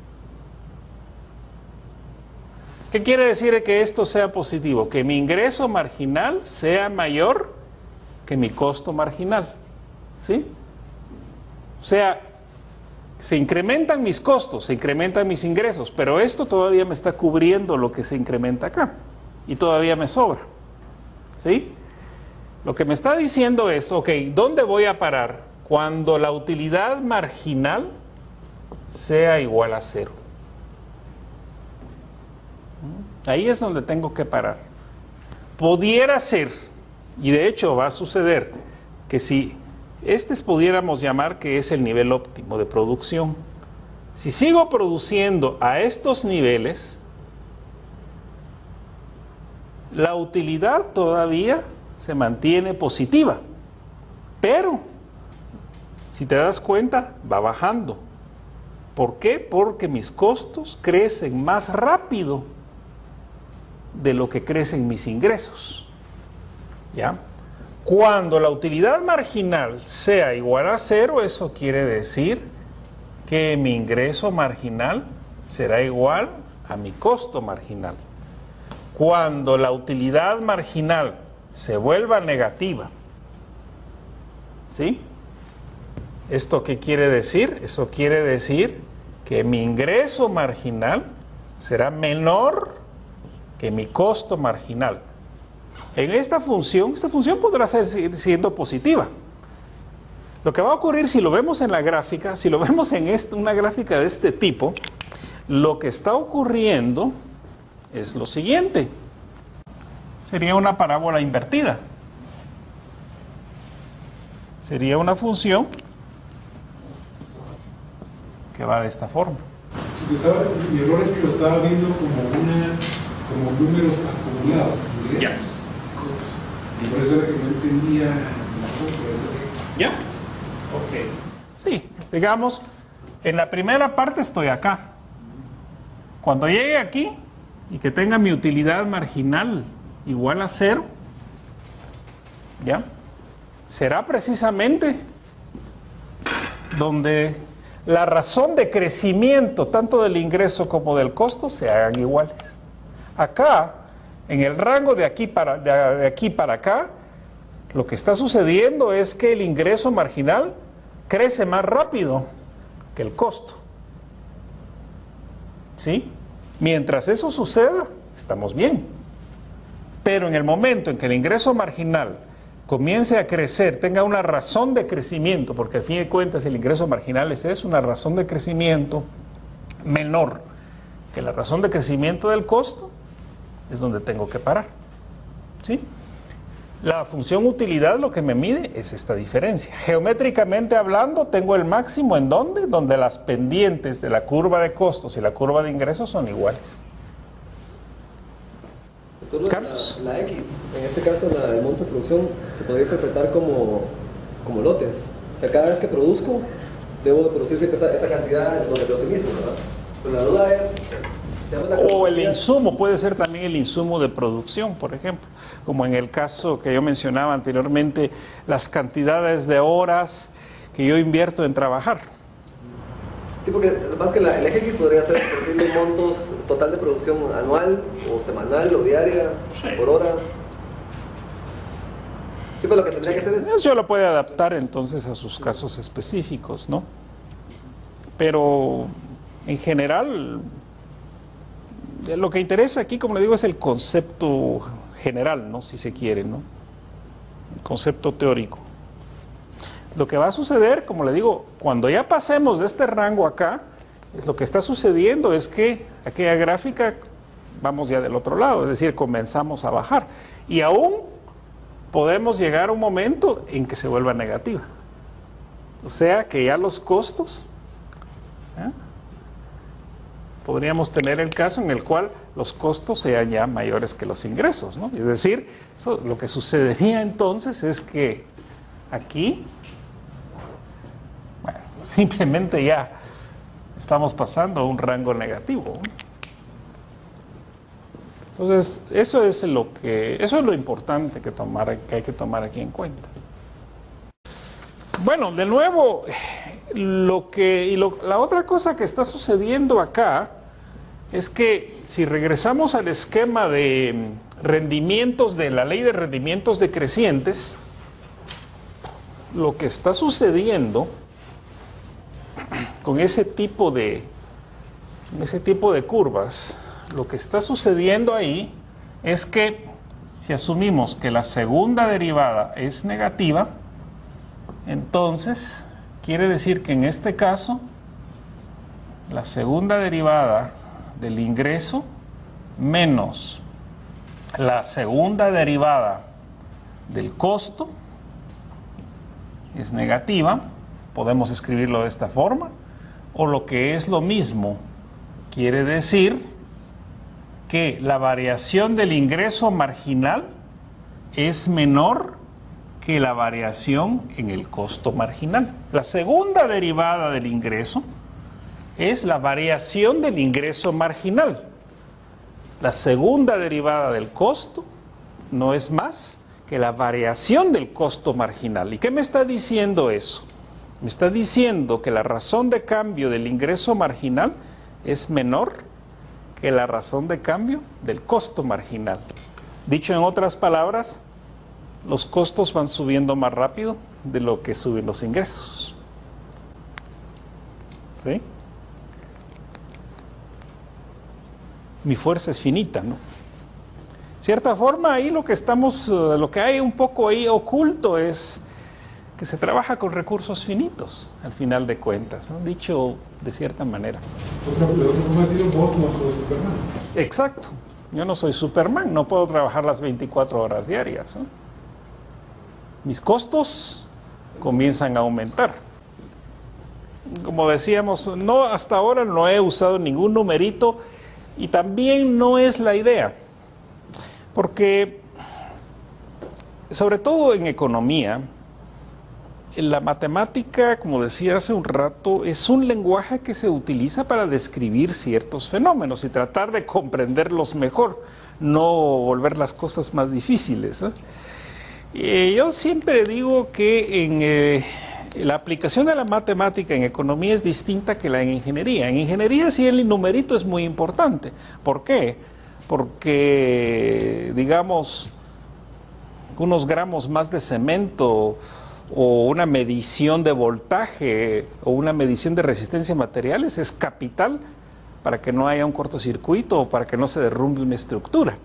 ¿Qué quiere decir que esto sea positivo? Que mi ingreso marginal sea mayor que mi costo marginal. ¿Sí? O sea, se incrementan mis costos, se incrementan mis ingresos, pero esto todavía me está cubriendo lo que se incrementa acá y todavía me sobra. ¿Sí? Lo que me está diciendo es, ok, ¿dónde voy a parar? Cuando la utilidad marginal sea igual a 0. Ahí es donde tengo que parar. Pudiera ser Y de hecho va a suceder que si pudiéramos llamar que es el nivel óptimo de producción, si sigo produciendo a estos niveles, la utilidad todavía se mantiene positiva, pero si te das cuenta va bajando. ¿Por qué? Porque mis costos crecen más rápido de lo que crecen mis ingresos. ¿Ya? Cuando la utilidad marginal sea igual a 0, eso quiere decir que mi ingreso marginal será igual a mi costo marginal. Cuando la utilidad marginal se vuelva negativa, ¿sí? ¿Esto qué quiere decir? Eso quiere decir que mi ingreso marginal será menor que mi costo marginal. En esta función podrá seguir siendo positiva. Lo que va a ocurrir si lo vemos en la gráfica, si lo vemos en una gráfica de este tipo, lo que está ocurriendo es lo siguiente. Sería una parábola invertida. Sería una función que va de esta forma. Mi error es que lo estaba viendo como números acumulados. Ya. Y por eso era que no entendía la cosa. ¿Ya? Ok. Sí, digamos, en la primera parte estoy acá. Cuando llegue aquí y que tenga mi utilidad marginal igual a 0, ¿ya? Será precisamente donde la razón de crecimiento tanto del ingreso como del costo se hagan iguales. Acá, en el rango de aquí para acá, lo que está sucediendo es que el ingreso marginal crece más rápido que el costo. ¿Sí? Mientras eso suceda, estamos bien. Pero en el momento en que el ingreso marginal comience a crecer, tenga una razón de crecimiento, porque al fin de cuentas el ingreso marginal es una razón de crecimiento menor que la razón de crecimiento del costo, es donde tengo que parar. ¿Sí? La función utilidad lo que me mide es esta diferencia. Geométricamente hablando, tengo el máximo ¿en dónde? Donde las pendientes de la curva de costos y la curva de ingresos son iguales. Entonces, Carlos. la X, en este caso el monto de producción, se podría interpretar como lotes. O sea, cada vez que produzco, debo de producir esa cantidad donde lo optimizo, ¿verdad? Pero la duda es... O el insumo, puede ser también el insumo de producción, por ejemplo, como en el caso que yo mencionaba anteriormente, las cantidades de horas que yo invierto en trabajar. Sí, porque más que el eje X podría ser los montos total de producción anual, o semanal, o diaria, sí, por hora. Sí, pero lo que tendría que hacer es... Eso lo puede adaptar entonces a sus casos específicos, ¿no? Pero en general... Lo que interesa aquí, como le digo, es el concepto general, ¿no? Si se quiere, ¿no? El concepto teórico. Lo que va a suceder, como le digo, cuando ya pasemos de este rango acá, lo que está sucediendo es que aquella gráfica vamos ya del otro lado, es decir, comenzamos a bajar. Y aún podemos llegar a un momento en que se vuelva negativa. O sea que ya los costos... podríamos tener el caso en el cual los costos sean ya mayores que los ingresos, ¿no? Es decir, lo que sucedería entonces es que aquí, bueno, simplemente ya estamos pasando a un rango negativo, ¿no? Entonces, eso es lo importante que hay que tomar aquí en cuenta. Bueno, de nuevo, la otra cosa que está sucediendo acá es que si regresamos al esquema de rendimientos de la ley de rendimientos decrecientes, lo que está sucediendo con ese tipo de curvas, lo que está sucediendo ahí es que si asumimos que la segunda derivada es negativa, entonces quiere decir que en este caso la segunda derivada del ingreso menos la segunda derivada del costo es negativa, podemos escribirlo de esta forma, o lo que es lo mismo, quiere decir que la variación del ingreso marginal es menor que la variación en el costo marginal. La segunda derivada del ingreso es la variación del ingreso marginal. La segunda derivada del costo no es más que la variación del costo marginal. ¿Y qué me está diciendo eso? Me está diciendo que la razón de cambio del ingreso marginal es menor que la razón de cambio del costo marginal. Dicho en otras palabras, los costos van subiendo más rápido de lo que suben los ingresos. ¿Sí? Mi fuerza es finita, ¿no? De cierta forma, ahí lo que hay un poco ahí oculto es que se trabaja con recursos finitos, al final de cuentas, ¿no? Dicho de cierta manera. Vos no sos Superman. Exacto. Yo no soy Superman, no puedo trabajar las 24 horas diarias, ¿no? Mis costos comienzan a aumentar. Como decíamos, no, hasta ahora no he usado ningún numerito y también no es la idea. Porque, sobre todo en economía, la matemática, como decía hace un rato, es un lenguaje que se utiliza para describir ciertos fenómenos y tratar de comprenderlos mejor, no volver las cosas más difíciles, ¿eh? Yo siempre digo que la aplicación de la matemática en economía es distinta que la en ingeniería. En ingeniería sí el numerito es muy importante. ¿Por qué? Porque, digamos, unos gramos más de cemento o una medición de voltaje o una medición de resistencia a materiales es capital para que no haya un cortocircuito o para que no se derrumbe una estructura.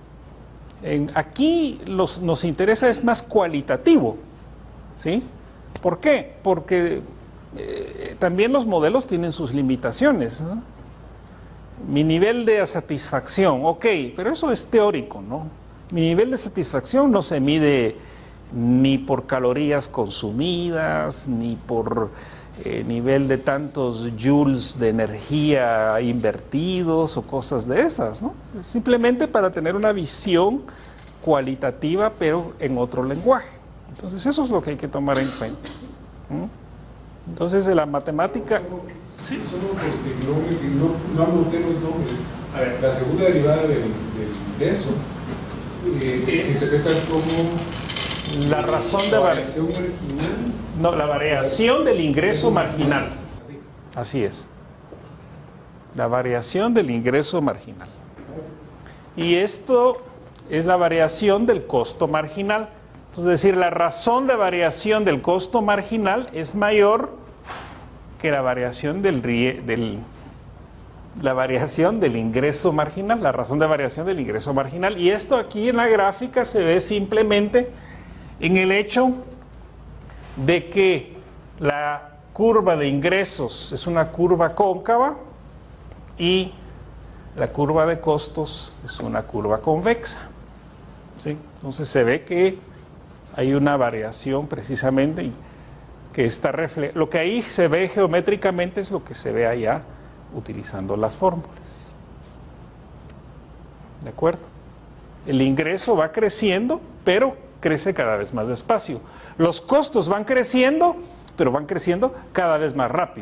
Aquí nos interesa es más cualitativo, ¿sí? ¿Por qué? Porque también los modelos tienen sus limitaciones, ¿no? Mi nivel de satisfacción, ok, pero eso es teórico, ¿no? Mi nivel de satisfacción no se mide ni por calorías consumidas, ni por nivel de tantos joules de energía invertidos o cosas de esas, ¿no? Simplemente para tener una visión cualitativa, pero en otro lenguaje. Entonces eso es lo que hay que tomar en cuenta. Entonces la matemática... Sí. Solo porque no anoté los nombres. A ver, la segunda derivada del ingreso se interpreta como la razón de variación marginal. No, la variación del ingreso marginal. Así es. La variación del ingreso marginal. Y esto es la variación del costo marginal. Entonces, es decir, la razón de variación del costo marginal es mayor que la variación la variación del ingreso marginal, la razón de variación del ingreso marginal. Y esto aquí en la gráfica se ve simplemente en el hecho de que la curva de ingresos es una curva cóncava y la curva de costos es una curva convexa, ¿sí? Entonces se ve que hay una variación precisamente que está lo que ahí se ve geométricamente es lo que se ve allá utilizando las fórmulas. ¿De acuerdo? El ingreso va creciendo, pero crece cada vez más despacio. Los costos van creciendo, pero van creciendo cada vez más rápido.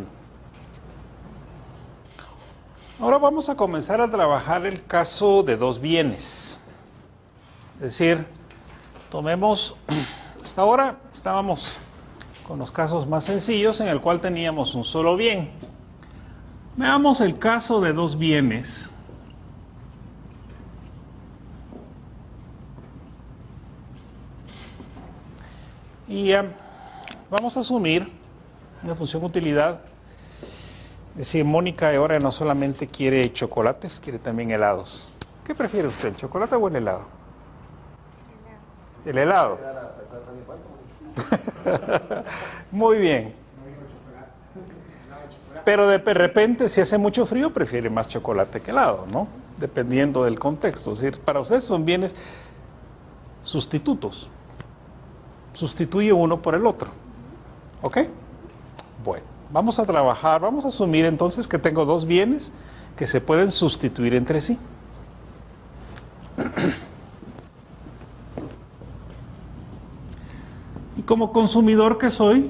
Ahora vamos a comenzar a trabajar el caso de dos bienes. Es decir, tomemos, hasta ahora estábamos con los casos más sencillos en el cual teníamos un solo bien. Veamos el caso de dos bienes. Y vamos a asumir una función utilidad. Es decir, Mónica ahora no solamente quiere chocolates, quiere también helados. ¿Qué prefiere usted, el chocolate o el helado? El helado. Muy bien. Pero de repente, si hace mucho frío, prefiere más chocolate que helado, ¿no? Dependiendo del contexto. Es decir, para ustedes son bienes sustitutos. sustituye uno por el otro. ¿Ok? Bueno, vamos a trabajar, vamos a asumir entonces que tengo dos bienes que se pueden sustituir entre sí. Y como consumidor que soy,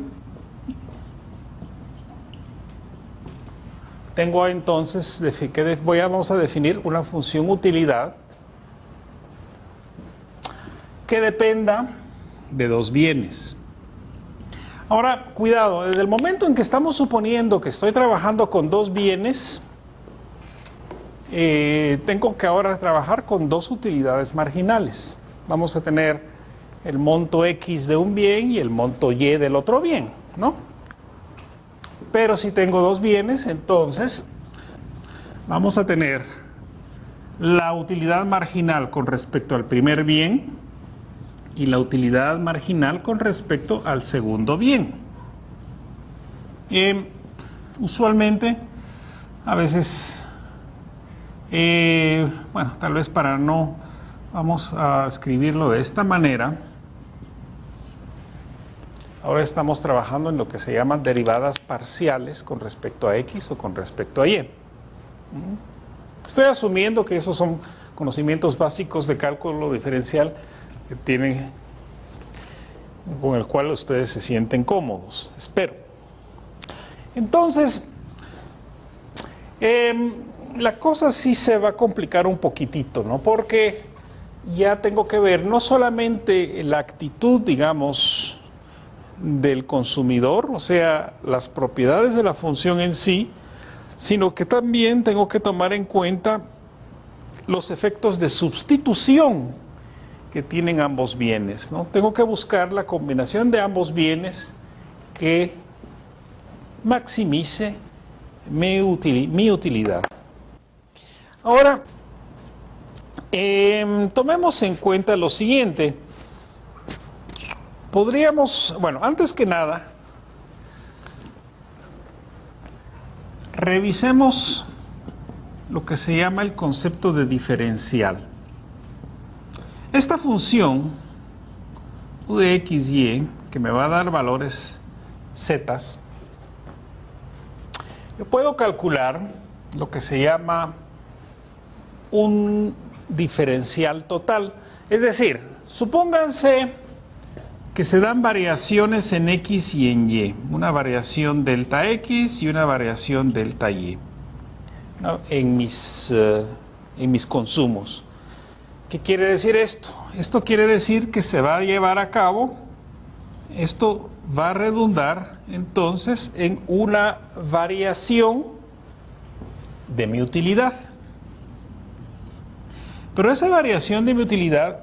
tengo entonces, vamos a definir una función utilidad que dependa de dos bienes. Ahora, cuidado, desde el momento en que estamos suponiendo que estoy trabajando con dos bienes, tengo que ahora trabajar con dos utilidades marginales. Vamos a tener el monto X de un bien y el monto Y del otro bien, ¿no? Pero si tengo dos bienes, entonces vamos a tener la utilidad marginal con respecto al primer bien y la utilidad marginal con respecto al segundo bien. Usualmente, a veces, bueno, tal vez para no, vamos a escribirlo de esta manera. Ahora estamos trabajando en lo que se llaman derivadas parciales con respecto a X o con respecto a Y. Estoy asumiendo que esos son conocimientos básicos de cálculo diferencial que tienen, con el cual ustedes se sienten cómodos, espero. Entonces, la cosa sí se va a complicar un poquitito, ¿no? Porque ya tengo que ver no solamente la actitud, digamos, del consumidor, o sea, las propiedades de la función en sí, sino que también tengo que tomar en cuenta los efectos de sustitución que tienen ambos bienes, ¿no? Tengo que buscar la combinación de ambos bienes que maximice mi utilidad. Ahora, tomemos en cuenta lo siguiente. Podríamos, bueno, antes que nada, revisemos lo que se llama el concepto de diferencial. Esta función u de x, y, que me va a dar valores z, yo puedo calcular lo que se llama un diferencial total. Es decir, supónganse que se dan variaciones en X y en Y, una variación delta X y una variación delta Y, ¿no? en mis consumos. ¿Qué quiere decir esto? Esto quiere decir que se va a llevar a cabo, esto va a redundar entonces en una variación de mi utilidad. Pero esa variación de mi utilidad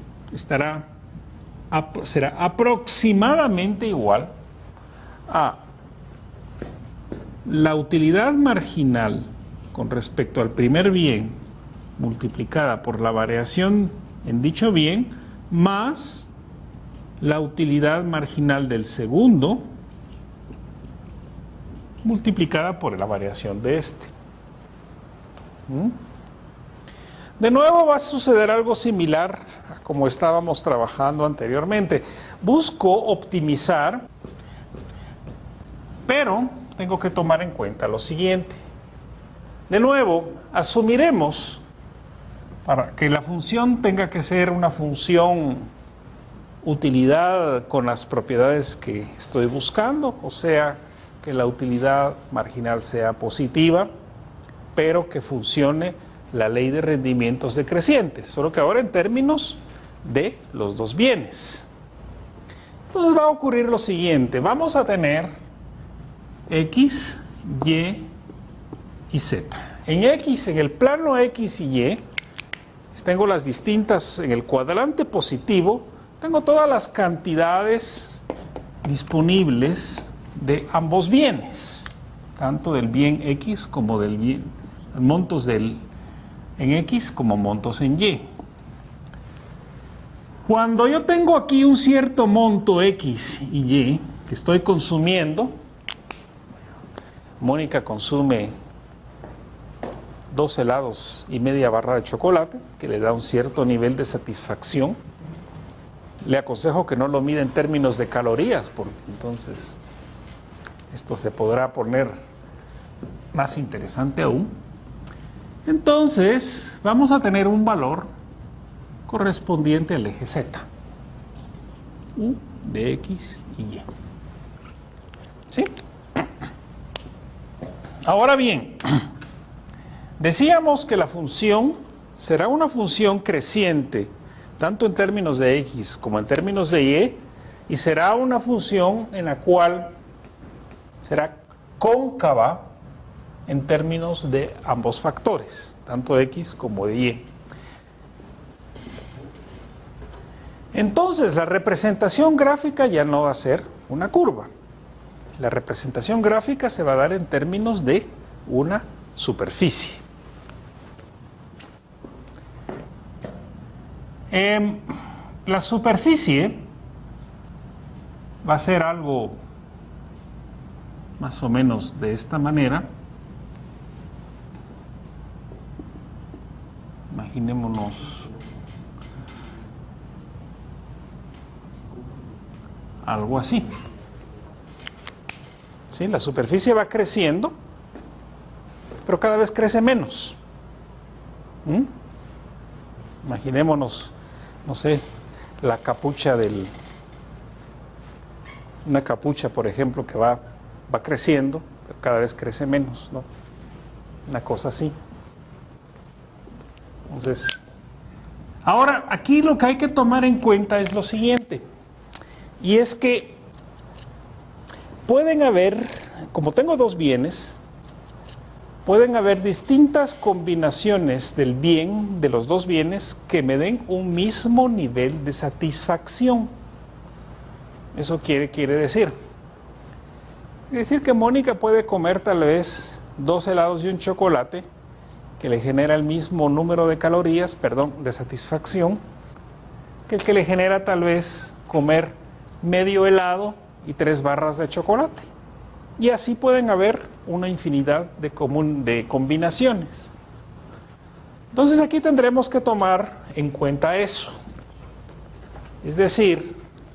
será aproximadamente igual a la utilidad marginal con respecto al primer bien multiplicada por la variación en dicho bien más la utilidad marginal del segundo multiplicada por la variación de este. De nuevo va a suceder algo similar a como estábamos trabajando anteriormente. Busco optimizar, pero tengo que tomar en cuenta lo siguiente. De nuevo, asumiremos para que la función tenga que ser una función utilidad con las propiedades que estoy buscando, o sea, que la utilidad marginal sea positiva, pero que funcione la ley de rendimientos decrecientes, solo que ahora en términos de los dos bienes. Entonces va a ocurrir lo siguiente, vamos a tener X, Y y Z. En X, en el plano X y Y, tengo las distintas, en el cuadrante positivo, tengo todas las cantidades disponibles de ambos bienes, tanto del bien X como del bien, montos en X como montos en Y. Cuando yo tengo aquí un cierto monto X y Y que estoy consumiendo, Mónica consume 2 helados y media barra de chocolate, que le da un cierto nivel de satisfacción. Le aconsejo que no lo mida en términos de calorías, porque entonces esto se podrá poner más interesante aún. Entonces, vamos a tener un valor correspondiente al eje Z. U de X y Y. ¿Sí? Ahora bien, decíamos que la función será una función creciente, tanto en términos de X como en términos de Y, y será una función en la cual será cóncava en términos de ambos factores, tanto de X como de Y. Entonces, la representación gráfica ya no va a ser una curva. La representación gráfica se va a dar en términos de una superficie. La superficie va a ser algo más o menos de esta manera. Imaginémonos algo así. ¿Sí? La superficie va creciendo, pero cada vez crece menos. Imaginémonos, no sé, la capucha una capucha, por ejemplo, que va creciendo, pero cada vez crece menos, ¿no? Una cosa así. Entonces, ahora aquí lo que hay que tomar en cuenta es lo siguiente, y es que pueden haber, como tengo dos bienes, pueden haber distintas combinaciones del bien, de los dos bienes, que me den un mismo nivel de satisfacción. Eso quiere decir que Mónica puede comer tal vez 2 helados y un chocolate, que le genera el mismo número de calorías, de satisfacción, que el que le genera tal vez comer medio helado y 3 barras de chocolate. Y así pueden haber una infinidad de combinaciones. Entonces aquí tendremos que tomar en cuenta eso. Es decir,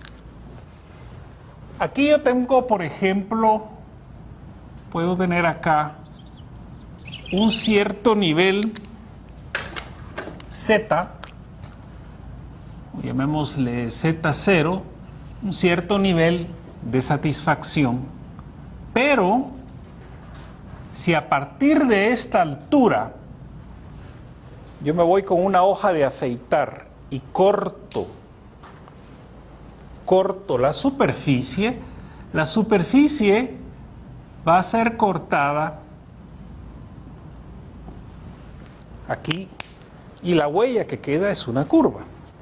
aquí yo tengo, por ejemplo, puedo tener acá un cierto nivel Z, llamémosle Z0, un cierto nivel de satisfacción, pero si a partir de esta altura yo me voy con una hoja de afeitar y corto la superficie va a ser cortada aquí, y la huella que queda es una curva.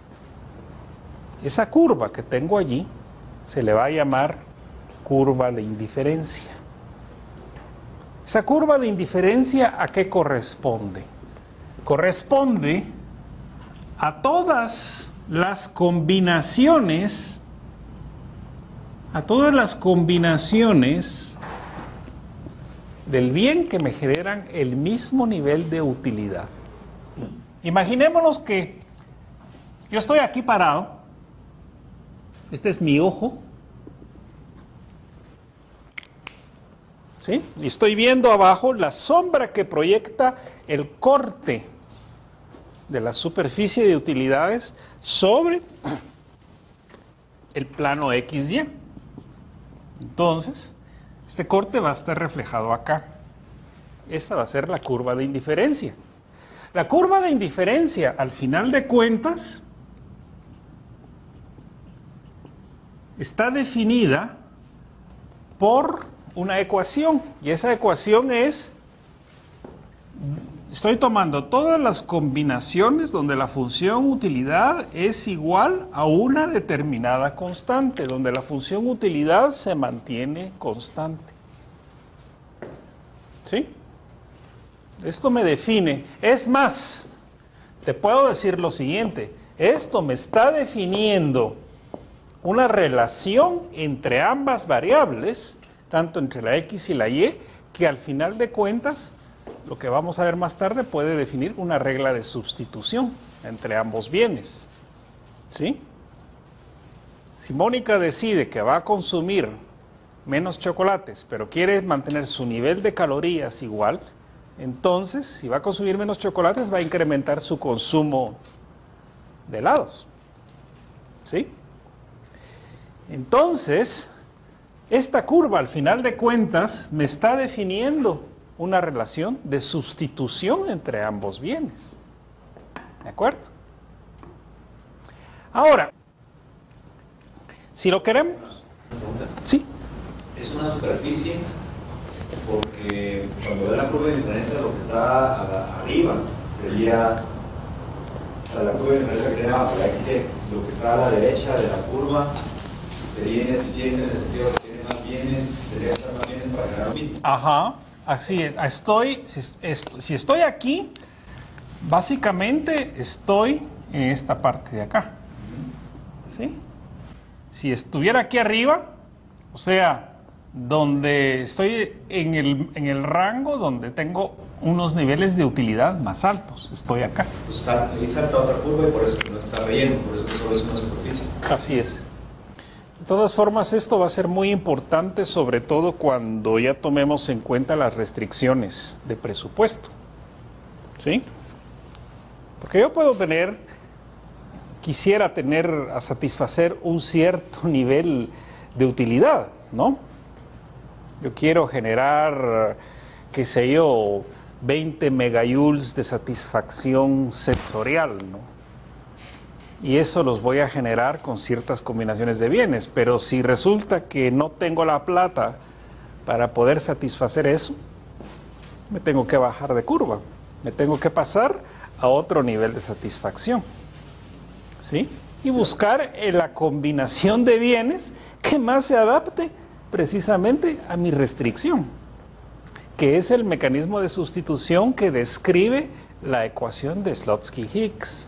Esa curva que tengo allí se le va a llamar curva de indiferencia. Esa curva de indiferencia, ¿a qué corresponde? Corresponde a todas las combinaciones, del bien que me generan el mismo nivel de utilidad. Imaginémonos que yo estoy aquí parado, este es mi ojo, ¿sí? Y estoy viendo abajo la sombra que proyecta el corte de la superficie de utilidades sobre el plano XY. Entonces, este corte va a estar reflejado acá. Esta va a ser la curva de indiferencia. La curva de indiferencia, al final de cuentas, está definida por una ecuación, y esa ecuación es, estoy tomando todas las combinaciones donde la función utilidad es igual a una determinada constante, donde la función utilidad se mantiene constante. ¿Sí? Esto me define. Es más, te puedo decir lo siguiente, esto me está definiendo una relación entre ambas variables, tanto entre la X y la Y, que al final de cuentas, lo que vamos a ver más tarde, puede definir una regla de sustitución entre ambos bienes. ¿Sí? Si Mónica decide que va a consumir menos chocolates, pero quiere mantener su nivel de calorías igual, entonces, si va a consumir menos chocolates, va a incrementar su consumo de helados. ¿Sí? Entonces, esta curva, al final de cuentas, me está definiendo una relación de sustitución entre ambos bienes. ¿De acuerdo? Ahora, si lo queremos... Sí. Es una superficie porque cuando veo la curva de diferencia de lo que está arriba sería, o sea, la curva de diferencia que tiene abajo, la XY, lo que está a la derecha de la curva sería ineficiente en el sentido de que tiene más bienes, tendría que estar más bienes para ganar lo mismo. Ajá, así es. Si estoy aquí, básicamente estoy en esta parte de acá. ¿Sí? Si estuviera aquí arriba, o sea, donde estoy en el rango donde tengo unos niveles de utilidad más altos, estoy acá. Pues ahí salta otra curva y por eso no está relleno, por eso solo es una superficie. Así es. De todas formas, esto va a ser muy importante, sobre todo cuando ya tomemos en cuenta las restricciones de presupuesto. ¿Sí? Porque yo puedo quisiera satisfacer un cierto nivel de utilidad, ¿no? Yo quiero generar, qué sé yo, 20 megajoules de satisfacción sectorial, ¿no? Y eso los voy a generar con ciertas combinaciones de bienes, pero si resulta que no tengo la plata para poder satisfacer eso, me tengo que bajar de curva, me tengo que pasar a otro nivel de satisfacción, ¿sí? Y buscar la combinación de bienes que más se adapte precisamente a mi restricción, que es el mecanismo de sustitución que describe la ecuación de Slotsky-Higgs.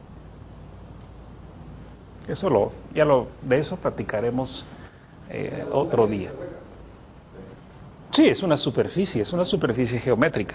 De eso platicaremos otro día. Sí, es una superficie geométrica.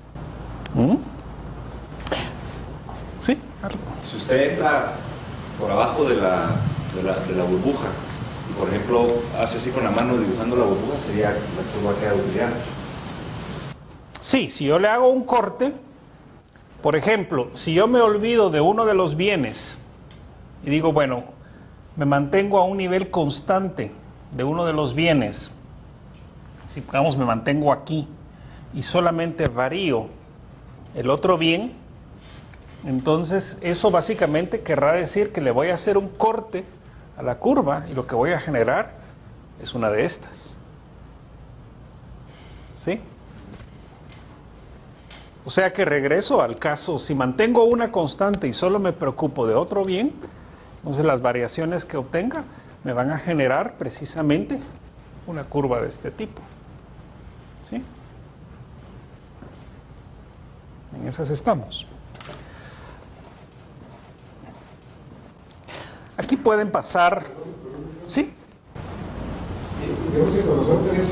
¿Sí? Si usted entra por abajo de la burbuja, y por ejemplo hace así con la mano dibujando la burbuja, sería la curva que euclidiana. Sí, si yo le hago un corte, por ejemplo, si yo me olvido de uno de los bienes y digo, bueno, me mantengo a un nivel constante de uno de los bienes, si digamos me mantengo aquí y solamente varío el otro bien, entonces eso básicamente querrá decir que le voy a hacer un corte a la curva y lo que voy a generar es una de estas. ¿Sí? O sea que regreso al caso, si mantengo una constante y solo me preocupo de otro bien, entonces las variaciones que obtenga me van a generar precisamente una curva de este tipo. ¿Sí? En esas estamos. Aquí pueden pasar... ¿Sí? Digamos que cuando nosotros tenés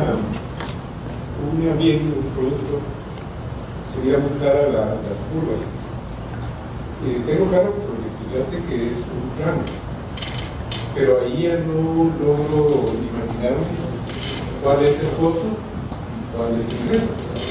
una bien, un producto, sería muy cara las curvas. Tengo claro porque fíjate que es un plano, pero ahí ya no logro imaginar cuál es el costo y cuál es el ingreso.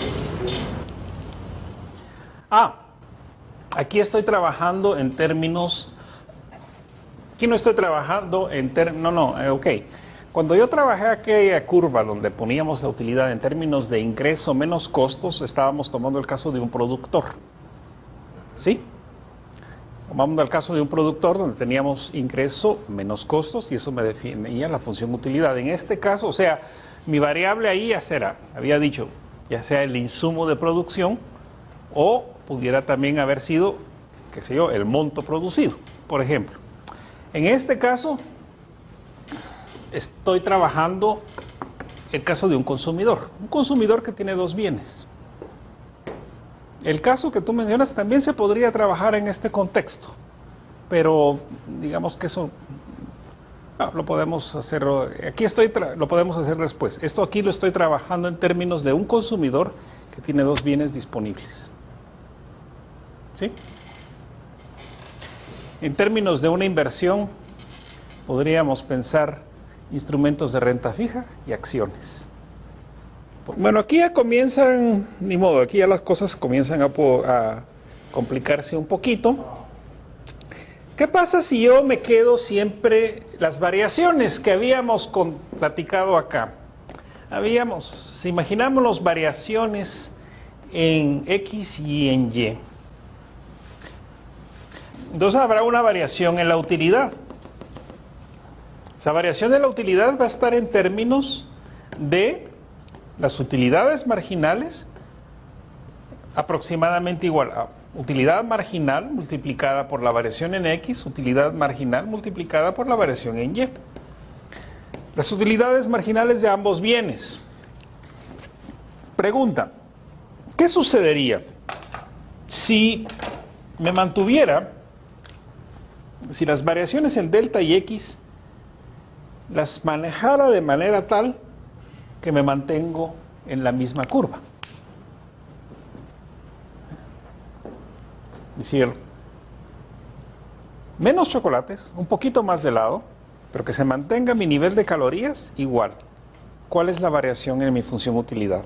Aquí estoy trabajando en términos... Aquí no estoy trabajando en términos... ok. Cuando yo trabajé aquella curva donde poníamos la utilidad en términos de ingreso menos costos, estábamos tomando el caso de un productor. ¿Sí? Tomamos el caso de un productor donde teníamos ingreso menos costos y eso me definía la función utilidad. En este caso, o sea, mi variable ahí ya será, había dicho, ya sea el insumo de producción o pudiera también haber sido, qué sé yo, el monto producido, por ejemplo. En este caso, estoy trabajando el caso de un consumidor que tiene dos bienes. El caso que tú mencionas también se podría trabajar en este contexto, pero digamos que eso lo podemos hacer, lo podemos hacer después. Esto aquí lo estoy trabajando en términos de un consumidor que tiene dos bienes disponibles. ¿Sí? En términos de una inversión, podríamos pensar instrumentos de renta fija y acciones. Bueno, aquí ya comienzan, ni modo, aquí ya las cosas comienzan a complicarse un poquito. ¿Qué pasa si yo me quedo siempre las variaciones que habíamos platicado acá? Si imaginamos variaciones en X y en Y. Entonces habrá una variación en la utilidad. Esa variación de la utilidad va a estar en términos de las utilidades marginales aproximadamente igual a utilidad marginal multiplicada por la variación en X, utilidad marginal multiplicada por la variación en Y. Las utilidades marginales de ambos bienes. Pregunta, ¿qué sucedería si me mantuviera, si las variaciones en delta y X las manejara de manera tal que me mantengo en la misma curva? Es decir, menos chocolates, un poquito más de helado, pero que se mantenga mi nivel de calorías igual. ¿Cuál es la variación en mi función utilidad?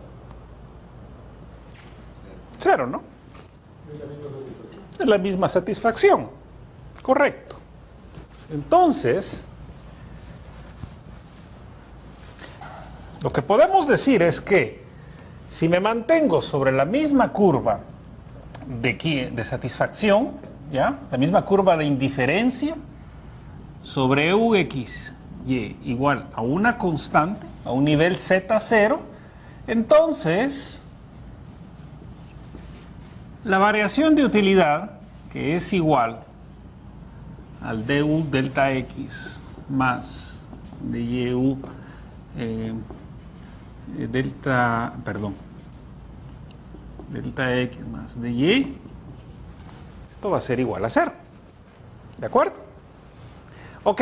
Cero, ¿no? Es la misma satisfacción. Correcto. Entonces, lo que podemos decir es que si me mantengo sobre la misma curva de satisfacción, ¿ya? La misma curva de indiferencia sobre Ux y igual a una constante, a un nivel Z0, entonces la variación de utilidad, que es igual al du delta X más du delta X más dy, esto va a ser igual a 0. ¿De acuerdo? Ok.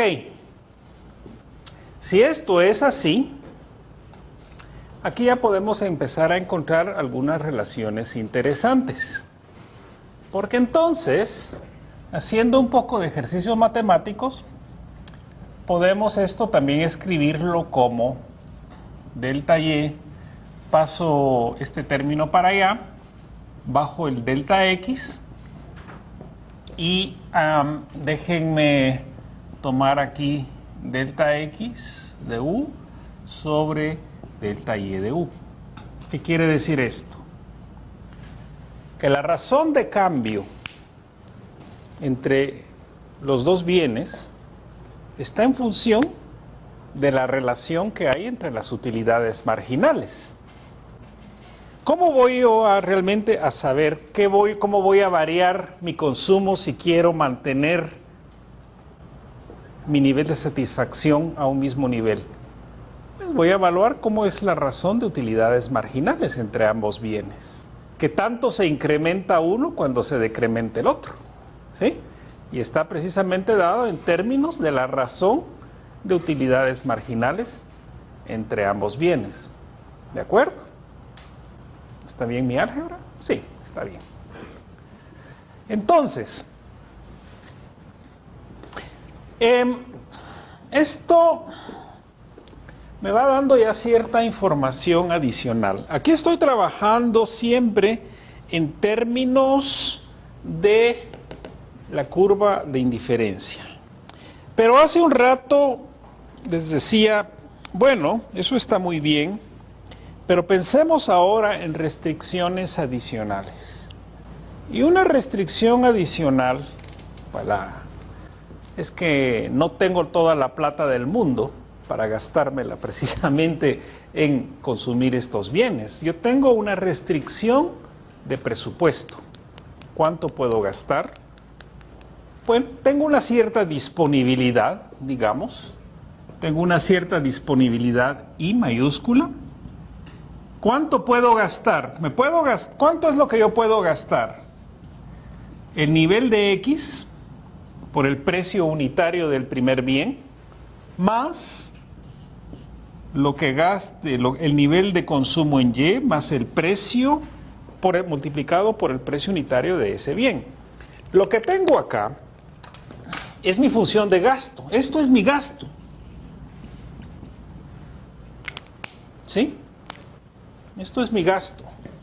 Si esto es así, aquí ya podemos empezar a encontrar algunas relaciones interesantes. Porque entonces, haciendo un poco de ejercicios matemáticos, podemos esto también escribirlo como delta y, paso este término para allá, bajo el delta X, y déjenme tomar aquí delta X de U sobre delta Y de U. ¿Qué quiere decir esto? Que la razón de cambio entre los dos bienes está en función de la relación que hay entre las utilidades marginales. ¿Cómo voy yo realmente a saber cómo voy a variar mi consumo si quiero mantener mi nivel de satisfacción a un mismo nivel? Pues voy a evaluar cómo es la razón de utilidades marginales entre ambos bienes. ¿Qué tanto se incrementa uno cuando se decrementa el otro? ¿Sí? Y está precisamente dado en términos de la razón de utilidades marginales entre ambos bienes. ¿De acuerdo? ¿Está bien mi álgebra? Sí, está bien. Entonces, esto me va dando ya cierta información adicional. Aquí estoy trabajando siempre en términos de la curva de indiferencia. Pero hace un rato les decía, bueno, eso está muy bien, pero pensemos ahora en restricciones adicionales. Y una restricción adicional es que no tengo toda la plata del mundo para gastármela precisamente en consumir estos bienes. Yo tengo una restricción de presupuesto. ¿Cuánto puedo gastar? Bueno, tengo una cierta disponibilidad, digamos. Tengo una cierta disponibilidad I mayúscula. ¿Cuánto puedo gastar? ¿Cuánto es lo que yo puedo gastar? El nivel de X por el precio unitario del primer bien, más lo que gaste, el nivel de consumo en Y, más el precio multiplicado por el precio unitario de ese bien. Lo que tengo acá es mi función de gasto. Esto es mi gasto. ¿Sí? Esto es mi gasto.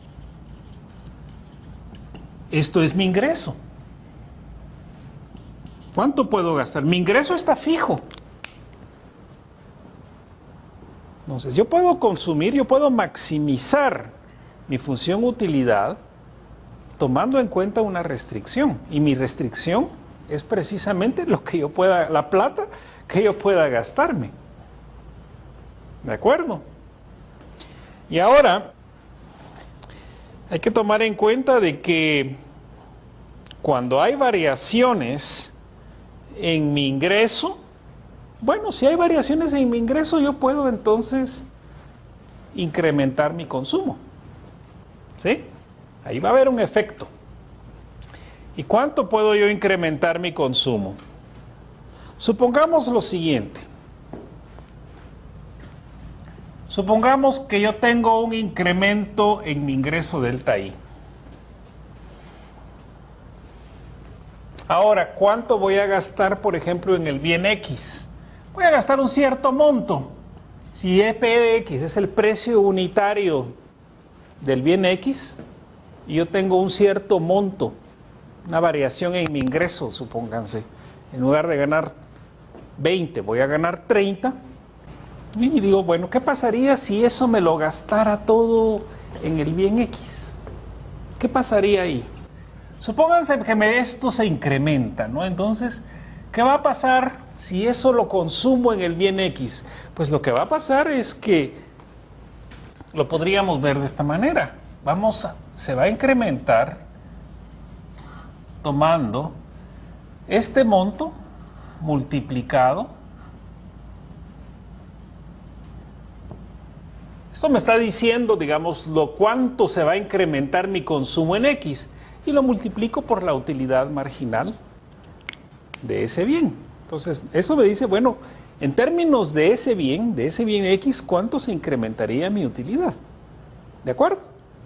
Esto es mi ingreso. ¿Cuánto puedo gastar? Mi ingreso está fijo. Entonces, yo puedo consumir, yo puedo maximizar mi función utilidad tomando en cuenta una restricción. Y mi restricción es precisamente lo que yo pueda, la plata que yo pueda gastarme. ¿De acuerdo? Y ahora, hay que tomar en cuenta de que cuando hay variaciones en mi ingreso, bueno, si hay variaciones en mi ingreso, yo puedo entonces incrementar mi consumo. ¿Sí? Ahí va a haber un efecto. ¿Y cuánto puedo yo incrementar mi consumo? Supongamos lo siguiente. Supongamos que yo tengo un incremento en mi ingreso delta I. Ahora, ¿cuánto voy a gastar, por ejemplo, en el bien X? Voy a gastar un cierto monto. Si P de X es el precio unitario del bien X, y yo tengo un cierto monto, una variación en mi ingreso, supónganse. En lugar de ganar 20, voy a ganar 30. Y digo, bueno, ¿qué pasaría si eso me lo gastara todo en el bien X? ¿Qué pasaría ahí? Supónganse que esto se incrementa, ¿no? Entonces, ¿qué va a pasar si eso lo consumo en el bien X? Pues lo que va a pasar es que lo podríamos ver de esta manera. Se va a incrementar tomando este monto multiplicado. Esto me está diciendo, digamos, cuánto se va a incrementar mi consumo en X. Y lo multiplico por la utilidad marginal de ese bien. Entonces, eso me dice, bueno, en términos de ese bien X, ¿cuánto se incrementaría mi utilidad? ¿De acuerdo?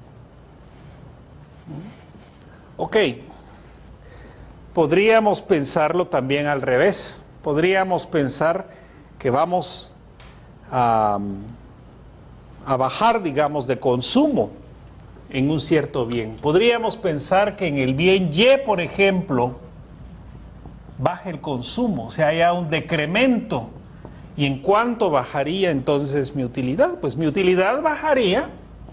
Ok. Podríamos pensarlo también al revés. Podríamos pensar que vamos a bajar, digamos, de consumo en un cierto bien. Podríamos pensar que en el bien Y, por ejemplo, baje el consumo, o sea, haya un decremento. ¿Y en cuánto bajaría entonces mi utilidad? Pues mi utilidad bajaría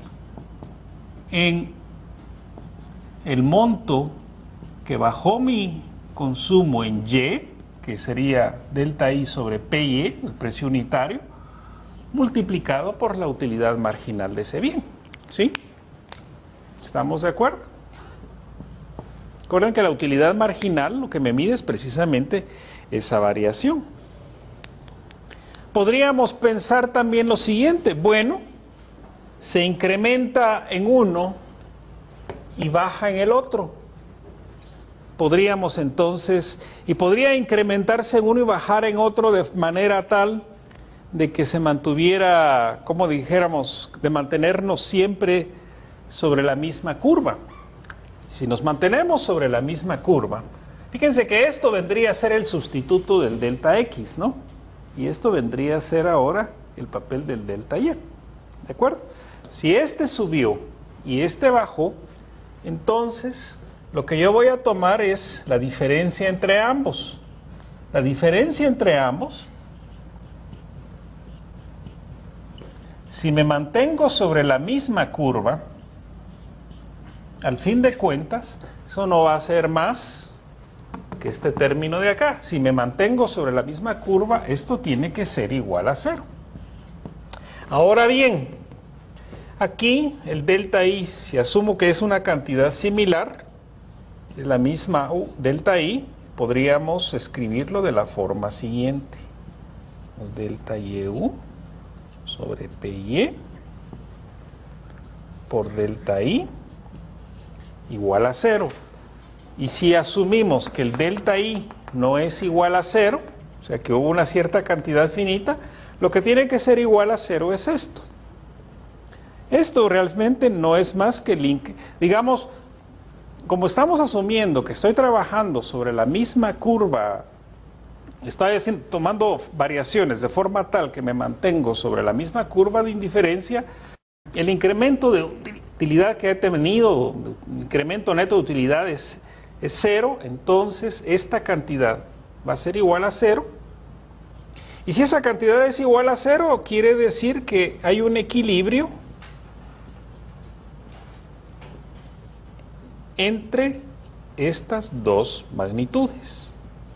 en el monto que bajó mi consumo en Y, que sería delta I sobre PY, el precio unitario, multiplicado por la utilidad marginal de ese bien. ¿Sí? ¿Estamos de acuerdo? Recuerden que la utilidad marginal lo que me mide es precisamente esa variación. Podríamos pensar también lo siguiente. Bueno, se incrementa en uno y baja en el otro. Podríamos entonces, y podría incrementarse en uno y bajar en otro de manera tal de que se mantuviera, como dijéramos, de mantenernos siempre sobre la misma curva. Si nos mantenemos sobre la misma curva, fíjense que esto vendría a ser el sustituto del delta X, ¿no? Y esto vendría a ser ahora el papel del delta Y. ¿De acuerdo? Si este subió y este bajó, entonces lo que yo voy a tomar es la diferencia entre ambos. La diferencia entre ambos, si me mantengo sobre la misma curva, al fin de cuentas, eso no va a ser más que este término de acá. Si me mantengo sobre la misma curva, esto tiene que ser igual a 0. Ahora bien, aquí el delta I, si asumo que es una cantidad similar, de la misma delta I, podríamos escribirlo de la forma siguiente. Delta IU sobre PY por delta I igual a 0. Y si asumimos que el delta I no es igual a 0, o sea que hubo una cierta cantidad finita, lo que tiene que ser igual a 0 es esto. Esto realmente no es más que digamos, como estamos asumiendo que estoy trabajando sobre la misma curva estoy tomando variaciones de forma tal que me mantengo sobre la misma curva de indiferencia, el incremento de utilidad que he tenido, el incremento neto de utilidad es 0, entonces esta cantidad va a ser igual a 0. Y si esa cantidad es igual a 0, quiere decir que hay un equilibrio entre estas dos magnitudes.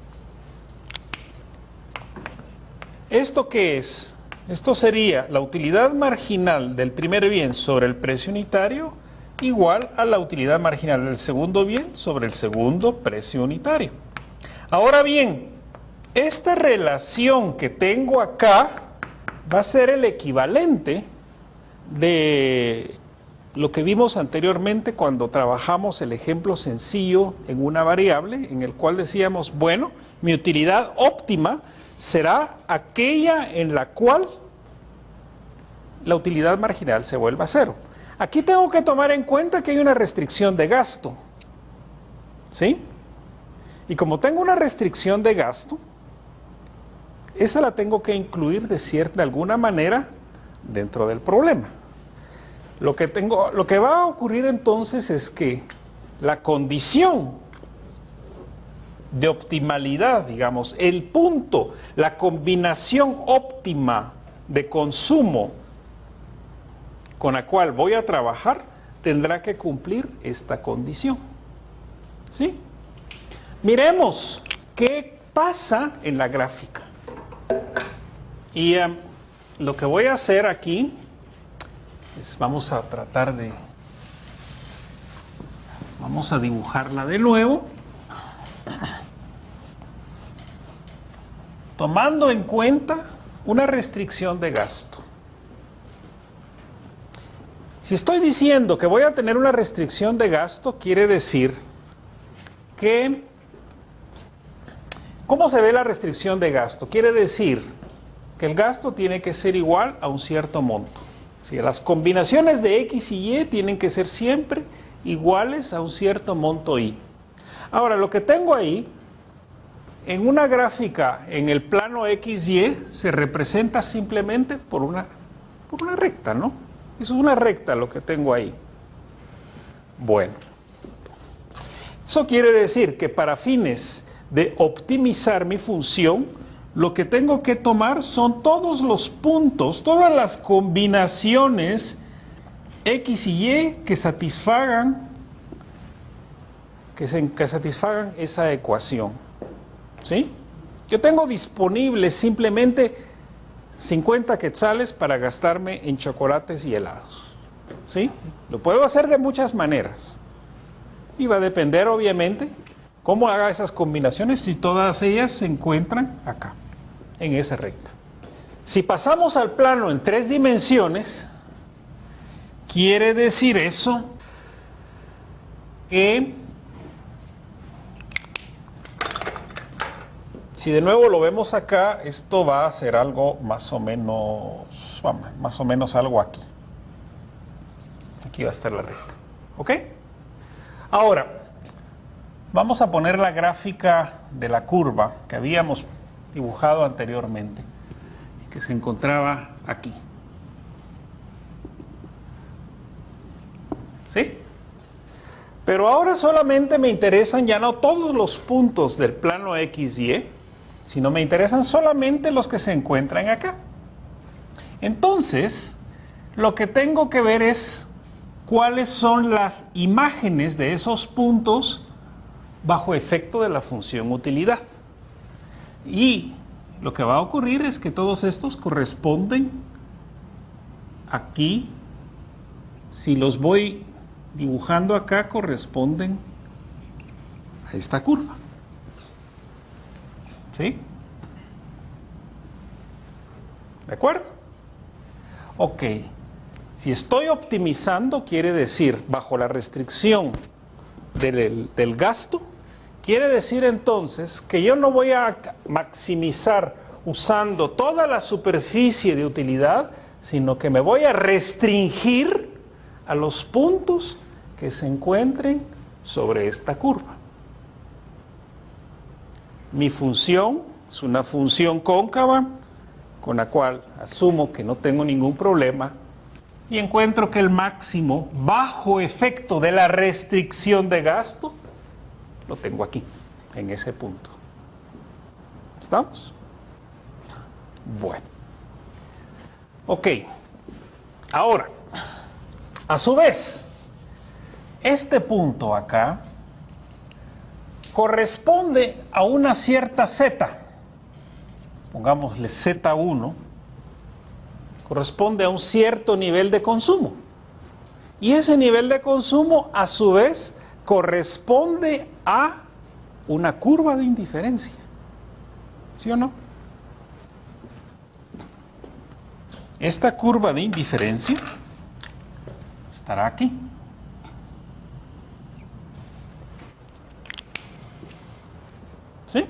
¿Esto qué es? Esto sería la utilidad marginal del primer bien sobre el precio unitario igual a la utilidad marginal del segundo bien sobre el segundo precio unitario. Ahora bien, esta relación que tengo acá va a ser el equivalente de lo que vimos anteriormente cuando trabajamos el ejemplo sencillo en una variable, en el cual decíamos, bueno, mi utilidad óptima será aquella en la cual la utilidad marginal se vuelva a 0. Aquí tengo que tomar en cuenta que hay una restricción de gasto, ¿sí? Y como tengo una restricción de gasto, esa la tengo que incluir de alguna manera dentro del problema. Lo que va a ocurrir entonces es que la condición de optimalidad, digamos, el punto, la combinación óptima de consumo con la cual voy a trabajar, tendrá que cumplir esta condición. ¿Sí? Miremos qué pasa en la gráfica. Y lo que voy a hacer aquí es, vamos a dibujarla de nuevo, tomando en cuenta una restricción de gasto. Si estoy diciendo que voy a tener una restricción de gasto, quiere decir que... ¿Cómo se ve la restricción de gasto? Quiere decir que el gasto tiene que ser igual a un cierto monto. ¿Sí? Las combinaciones de X y Y tienen que ser siempre iguales a un cierto monto Y. Ahora, lo que tengo ahí, en una gráfica en el plano XY, se representa simplemente por una recta, ¿no? Eso es una recta lo que tengo ahí. Bueno, eso quiere decir que para fines de optimizar mi función, lo que tengo que tomar son todos los puntos, todas las combinaciones X y Y que satisfagan esa ecuación. ¿Sí? Yo tengo disponibles simplemente 50 quetzales para gastarme en chocolates y helados. ¿Sí? Lo puedo hacer de muchas maneras. Y va a depender, obviamente, cómo haga esas combinaciones, si todas ellas se encuentran acá, en esa recta. Si pasamos al plano en 3 dimensiones, quiere decir eso que, si de nuevo lo vemos acá, esto va a ser algo más o menos algo aquí. Aquí va a estar la recta. ¿Ok? Ahora, vamos a poner la gráfica de la curva que habíamos dibujado anteriormente y que se encontraba aquí. ¿Sí? Pero ahora solamente me interesan ya no todos los puntos del plano XY, sino me interesan solamente los que se encuentran acá. Entonces, lo que tengo que ver es cuáles son las imágenes de esos puntos bajo efecto de la función utilidad. Y lo que va a ocurrir es que todos estos corresponden aquí. Si los voy dibujando acá, corresponden a esta curva. ¿Sí? ¿De acuerdo? Ok. Si estoy optimizando, quiere decir, bajo la restricción del gasto, quiere decir entonces que yo no voy a maximizar usando toda la superficie de utilidad, sino que me voy a restringir a los puntos que se encuentren sobre esta curva. Mi función Es una función cóncava con la cual asumo que no tengo ningún problema y encuentro que el máximo bajo efecto de la restricción de gasto lo tengo aquí, en ese punto. ¿Estamos? Bueno. Ok. Ahora, a su vez, este punto acá corresponde a una cierta Z. Pongámosle Z1. Corresponde a un cierto nivel de consumo. Y ese nivel de consumo, a su vez, corresponde a una curva de indiferencia. ¿Sí o no? Esta curva de indiferencia estará aquí. ¿Sí?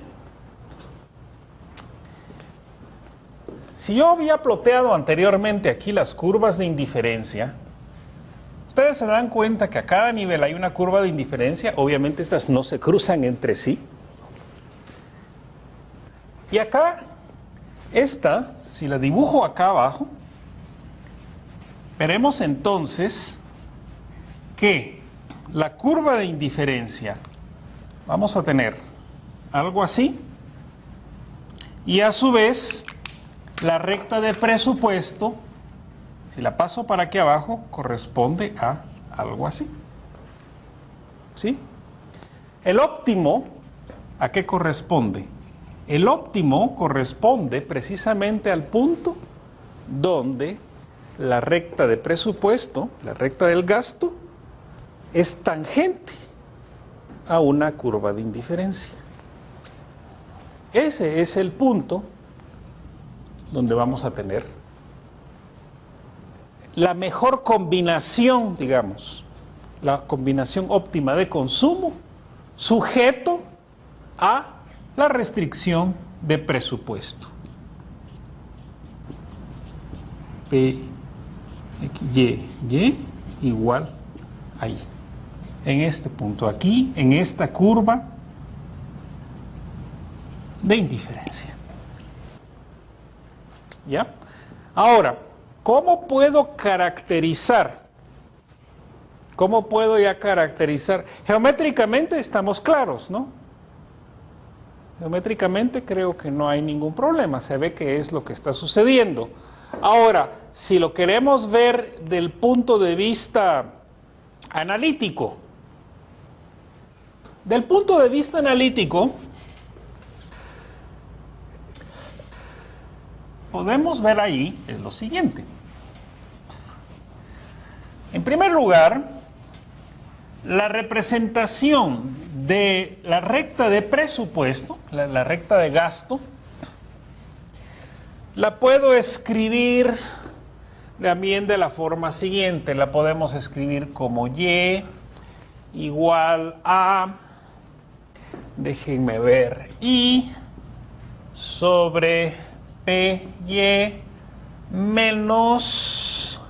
Si yo había ploteado anteriormente aquí las curvas de indiferencia, ustedes se dan cuenta que a cada nivel hay una curva de indiferencia. Obviamente estas no se cruzan entre sí. Y acá, esta, si la dibujo acá abajo, veremos entonces que la curva de indiferencia, vamos a tener algo así, y a su vez, la recta de presupuesto, si la paso para aquí abajo, corresponde a algo así. ¿Sí? El óptimo, ¿a qué corresponde? El óptimo corresponde precisamente al punto donde la recta de presupuesto, la recta del gasto, es tangente a una curva de indiferencia. Ese es el punto donde vamos a tener la mejor combinación, digamos, la combinación óptima de consumo sujeto a la restricción de presupuesto. P, X, Y igual ahí. En este punto aquí, en esta curva de indiferencia. ¿Ya? Ahora, ¿cómo puedo caracterizar? ¿Cómo puedo ya caracterizar? Geométricamente estamos claros, ¿no? Geométricamente creo que no hay ningún problema, se ve que es lo que está sucediendo. Ahora, si lo queremos ver del punto de vista analítico, del punto de vista analítico, podemos ver ahí es lo siguiente. En primer lugar, la representación de la recta de presupuesto, la recta de gasto, la puedo escribir también de la forma siguiente. La podemos escribir como Y igual a, déjenme ver, I sobre PY menos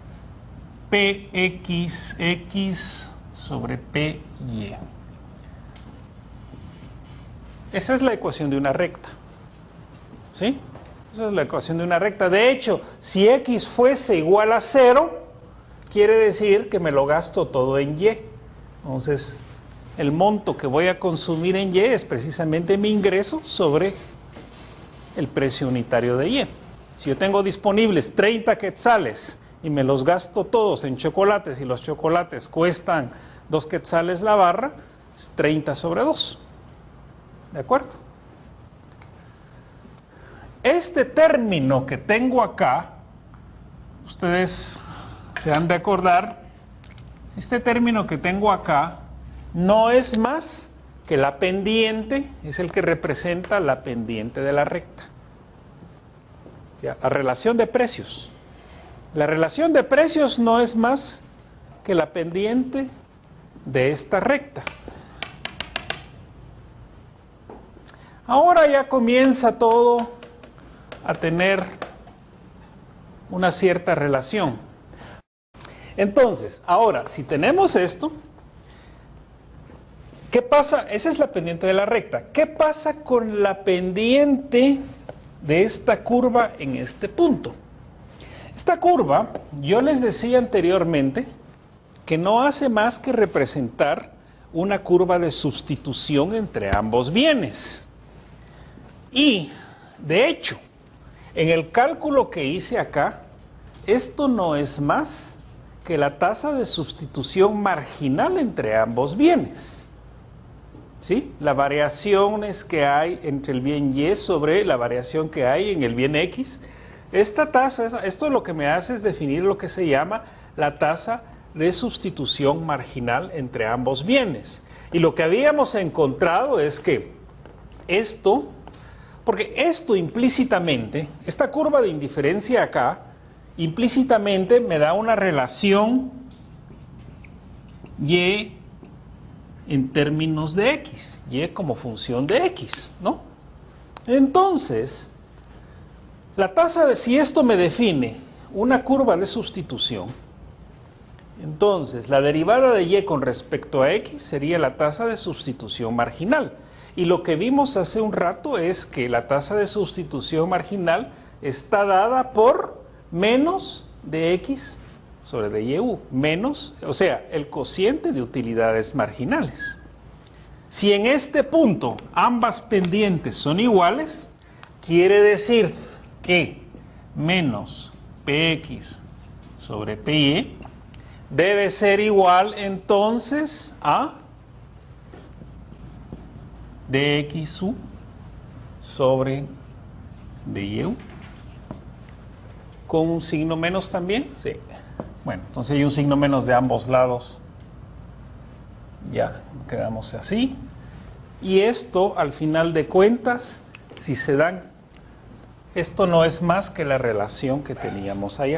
PXX sobre PY. Esa es la ecuación de una recta. ¿Sí? Esa es la ecuación de una recta. De hecho, si X fuese igual a 0, quiere decir que me lo gasto todo en Y. Entonces, el monto que voy a consumir en Y es precisamente mi ingreso sobre el precio unitario de Y. Si yo tengo disponibles 30 quetzales y me los gasto todos en chocolates y los chocolates cuestan 2 quetzales la barra, es 30 sobre 2. ¿De acuerdo? Este término que tengo acá, ustedes se han de acordar, este término que tengo acá no es más que la pendiente, es el que representa la pendiente de la recta. O sea, la relación de precios. La relación de precios no es más que la pendiente de esta recta. Ahora ya comienza todo a tener una cierta relación. Entonces, ahora, si tenemos esto, ¿Qué pasa? Esa es la pendiente de la recta. ¿Qué pasa con la pendiente de esta curva en este punto? Esta curva, yo les decía anteriormente que no hace más que representar una curva de sustitución entre ambos bienes. Y, de hecho, en el cálculo que hice acá, esto no es más que la tasa de sustitución marginal entre ambos bienes. ¿Sí? Las variaciones que hay entre el bien Y sobre la variación que hay en el bien X. Esta tasa, esto lo que me hace es definir lo que se llama la tasa de sustitución marginal entre ambos bienes. Y lo que habíamos encontrado es que esto, porque esto implícitamente, esta curva de indiferencia acá, implícitamente me da una relación Y en términos de X, Y como función de X, ¿no? Entonces, la tasa de, si esto me define una curva de sustitución, entonces la derivada de Y con respecto a X sería la tasa de sustitución marginal. Y lo que vimos hace un rato es que la tasa de sustitución marginal está dada por menos de X sobre DYU, menos, o sea, el cociente de utilidades marginales. Si en este punto ambas pendientes son iguales, quiere decir que menos PX sobre PY debe ser igual entonces a DXU sobre DYU. ¿Con un signo menos también? Sí. Bueno, entonces hay un signo menos de ambos lados. Ya, quedamos así. Y esto, al final de cuentas, si se dan, esto no es más que la relación que teníamos allá.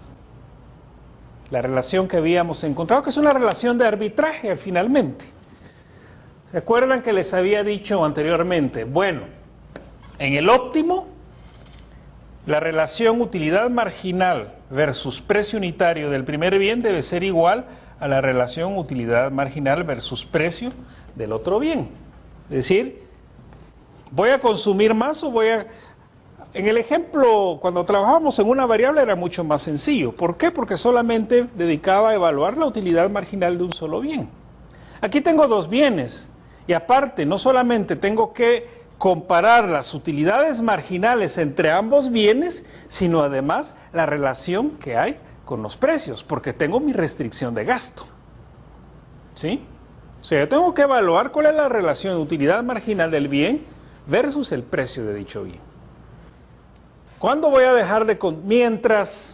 La relación que habíamos encontrado, que es una relación de arbitraje, finalmente. ¿Se acuerdan que les había dicho anteriormente? Bueno, en el óptimo, la relación utilidad marginal versus precio unitario del primer bien debe ser igual a la relación utilidad marginal versus precio del otro bien. Es decir, ¿voy a consumir más o voy a...? En el ejemplo, cuando trabajábamos en una variable era mucho más sencillo. ¿Por qué? Porque solamente dedicaba a evaluar la utilidad marginal de un solo bien. Aquí tengo dos bienes y aparte no solamente tengo que comparar las utilidades marginales entre ambos bienes, sino además la relación que hay con los precios, porque tengo mi restricción de gasto. ¿Sí? O sea, yo tengo que evaluar cuál es la relación de utilidad marginal del bien versus el precio de dicho bien. ¿Cuándo voy a dejar de... Mientras...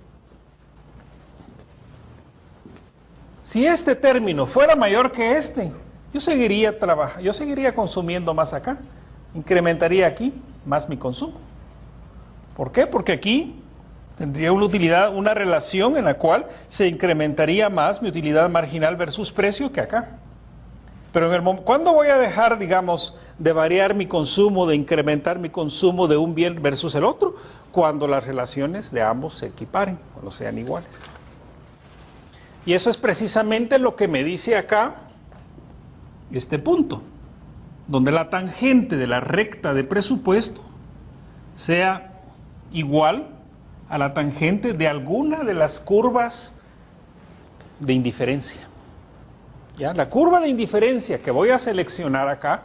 Si este término fuera mayor que este, yo seguiría consumiendo más acá. Incrementaría aquí más mi consumo. ¿Por qué? Porque aquí tendría una utilidad, una relación en la cual se incrementaría más mi utilidad marginal versus precio que acá. Pero ¿cuándo voy a dejar, digamos, de variar mi consumo, de incrementar mi consumo de un bien versus el otro? Cuando las relaciones de ambos se equiparen, cuando sean iguales. Y eso es precisamente lo que me dice acá este punto, donde la tangente de la recta de presupuesto sea igual a la tangente de alguna de las curvas de indiferencia. ¿Ya? La curva de indiferencia que voy a seleccionar acá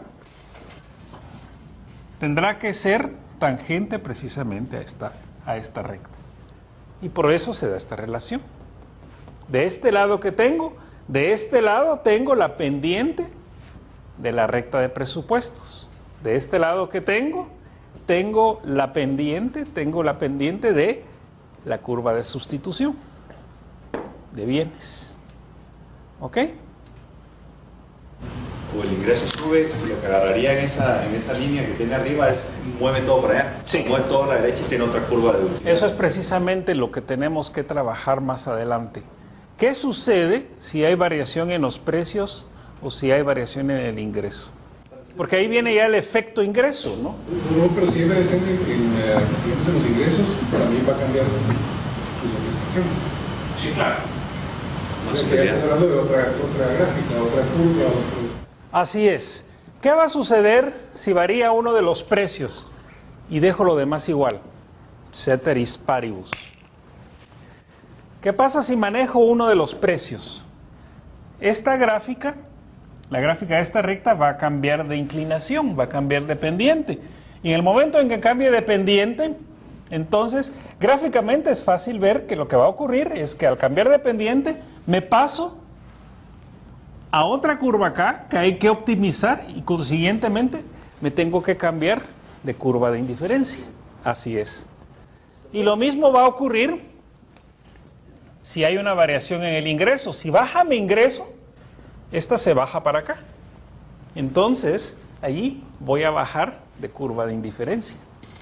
tendrá que ser tangente precisamente a esta recta. Y por eso se da esta relación. De este lado que tengo, de este lado tengo la pendiente de la recta de presupuestos. De este lado que tengo la pendiente de la curva de sustitución de bienes. ¿Ok? O el ingreso sube, lo que agarraría en esa línea que tiene arriba es mueve todo para allá, sí. Mueve todo a la derecha y tiene otra curva de utilidad. Eso es precisamente lo que tenemos que trabajar más adelante. ¿Qué sucede si hay variación en los precios o si hay variación en el ingreso? Porque ahí viene ya el efecto ingreso, ¿no? No, pero si hay variación en los ingresos, también va a cambiar tu satisfacción. Sí, claro. O sea, que ya estás hablando de otra gráfica, otra curva, Así es. ¿Qué va a suceder si varía uno de los precios y dejo lo demás igual? Ceteris paribus. ¿Qué pasa si manejo uno de los precios? Esta gráfica, la gráfica de esta recta va a cambiar de inclinación, va a cambiar de pendiente. Y en el momento en que cambie de pendiente, entonces gráficamente es fácil ver que lo que va a ocurrir es que al cambiar de pendiente me paso a otra curva acá que hay que optimizar y consiguientemente me tengo que cambiar de curva de indiferencia. Así es. Y lo mismo va a ocurrir si hay una variación en el ingreso. Si baja mi ingreso, esta se baja para acá. Entonces, allí voy a bajar de curva de indiferencia.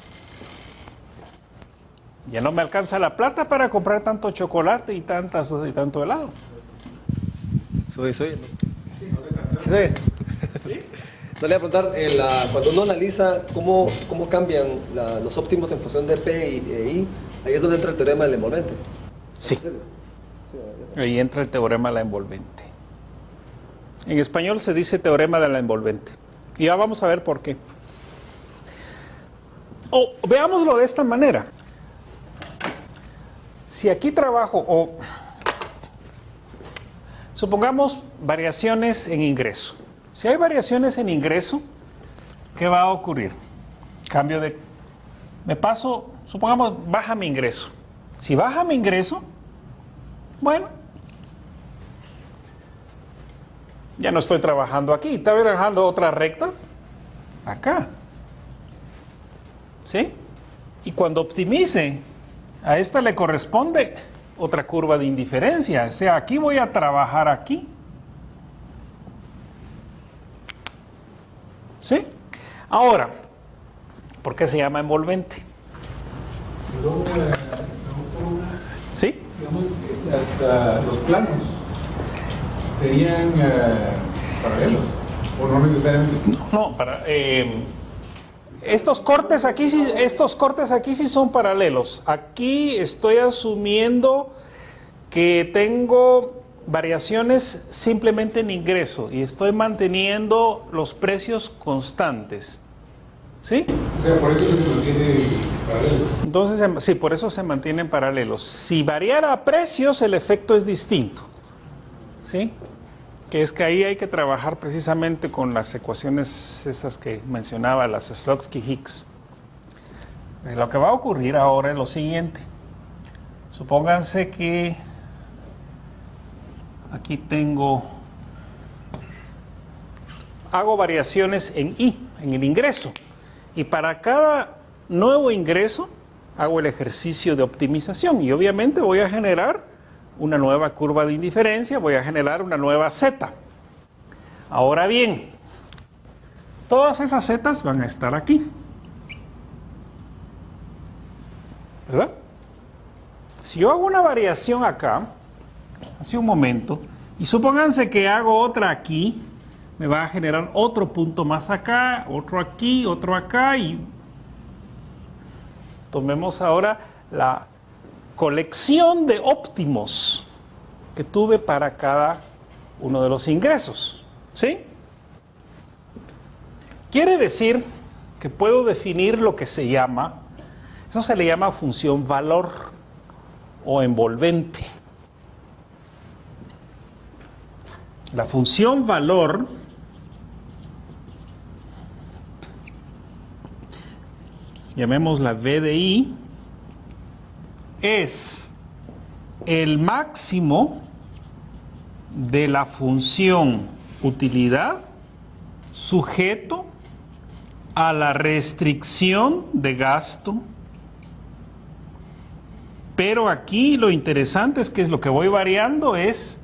Ya no me alcanza la plata para comprar tanto chocolate y tanto helado. Soy. ¿Sí? No le voy a preguntar, cuando uno analiza cómo cambian los óptimos en función de P e I, ahí es donde entra el teorema del envolvente. Sí. Ahí entra el teorema de la envolvente. En español se dice teorema de la envolvente. Y ya vamos a ver por qué. Veámoslo de esta manera. Si aquí trabajo, supongamos variaciones en ingreso. Si hay variaciones en ingreso, ¿qué va a ocurrir? Cambio de... Me paso, supongamos, baja mi ingreso. Si baja mi ingreso, bueno, ya no estoy trabajando aquí, estoy trabajando otra recta acá. ¿Sí? Y cuando optimice, a esta le corresponde otra curva de indiferencia. O sea, aquí voy a trabajar aquí. ¿Sí? Ahora, ¿por qué se llama envolvente? ¿Sí? Digamos, los planos serían paralelos, o no necesariamente. No, estos cortes aquí sí son paralelos. Aquí estoy asumiendo que tengo variaciones simplemente en ingreso y estoy manteniendo los precios constantes. ¿Sí? O sea, por eso que se mantiene paralelo. Entonces, sí, por eso se mantienen paralelos. Si variara precios, el efecto es distinto. ¿Sí? Que es que ahí hay que trabajar precisamente con las ecuaciones esas que mencionaba, las Slotsky-Hicks. Lo que va a ocurrir ahora es lo siguiente. Supónganse que aquí hago variaciones en I, en el ingreso. Y para cada nuevo ingreso hago el ejercicio de optimización y obviamente voy a generar una nueva curva de indiferencia, voy a generar una nueva Z. Ahora bien, todas esas Zetas van a estar aquí. ¿Verdad? Si yo hago una variación acá, hace un momento, y supónganse que hago otra aquí, me va a generar otro punto más acá, otro aquí, otro acá, y tomemos ahora la colección de óptimos que tuve para cada uno de los ingresos. ¿Sí? Quiere decir que puedo definir lo que se llama, eso se le llama función valor o envolvente. La función valor llamémosla V de I, es el máximo de la función utilidad sujeto a la restricción de gasto. Pero aquí lo interesante es que lo que voy variando es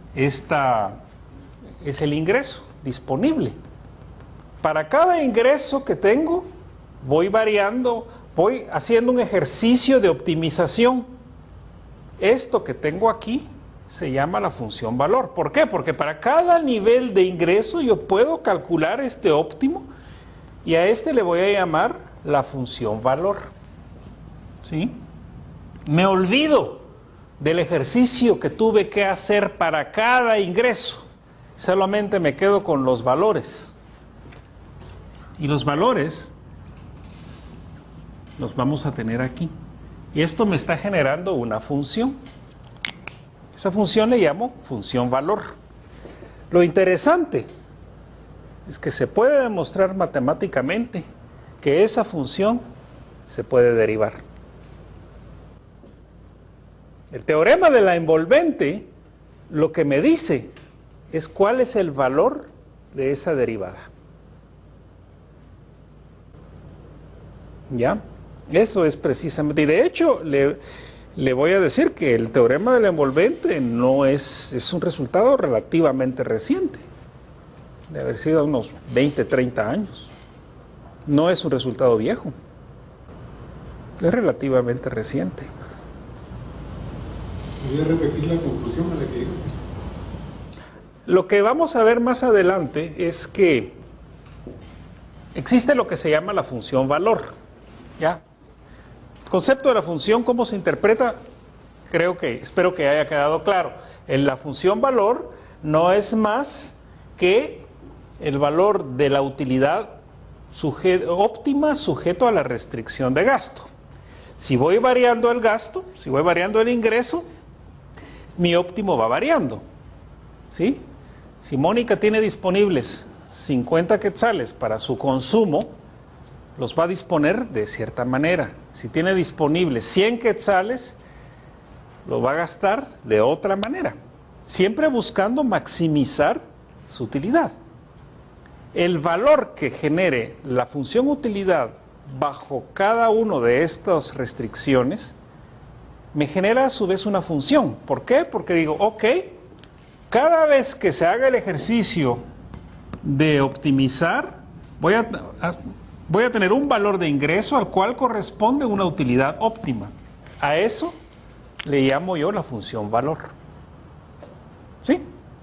el ingreso disponible. Para cada ingreso que tengo, voy variando, voy haciendo un ejercicio de optimización. Esto que tengo aquí se llama la función valor. ¿Por qué? Porque para cada nivel de ingreso yo puedo calcular este óptimo y a este le voy a llamar la función valor. ¿Sí? Me olvido del ejercicio que tuve que hacer para cada ingreso solamente me quedo con los valores. Y los valores los vamos a tener aquí. Y esto me está generando una función. Esa función le llamo función valor. Lo interesante es que se puede demostrar matemáticamente que esa función se puede derivar. El teorema de la envolvente lo que me dice es cuál es el valor de esa derivada. ¿Ya? Eso es precisamente, y de hecho le voy a decir que el teorema de la envolvente no es un resultado relativamente reciente, de haber sido unos 20, 30 años. No es un resultado viejo, es relativamente reciente. Voy a repetir la conclusión a la que llegó. Lo que vamos a ver más adelante es que existe lo que se llama la función valor. ¿Ya? El concepto de la función, ¿cómo se interpreta? Espero que haya quedado claro. La función valor no es más que el valor de la utilidad óptima sujeto a la restricción de gasto. Si voy variando el gasto, si voy variando el ingreso, mi óptimo va variando. ¿Sí? Si Mónica tiene disponibles 50 quetzales para su consumo, los va a disponer de cierta manera. Si tiene disponibles 100 quetzales, lo va a gastar de otra manera, siempre buscando maximizar su utilidad. El valor que genere la función utilidad bajo cada una de estas restricciones me genera a su vez una función. ¿Por qué? Porque digo, ok, cada vez que se haga el ejercicio de optimizar, voy a tener un valor de ingreso al cual corresponde una utilidad óptima. A eso le llamo yo la función valor. ¿Sí?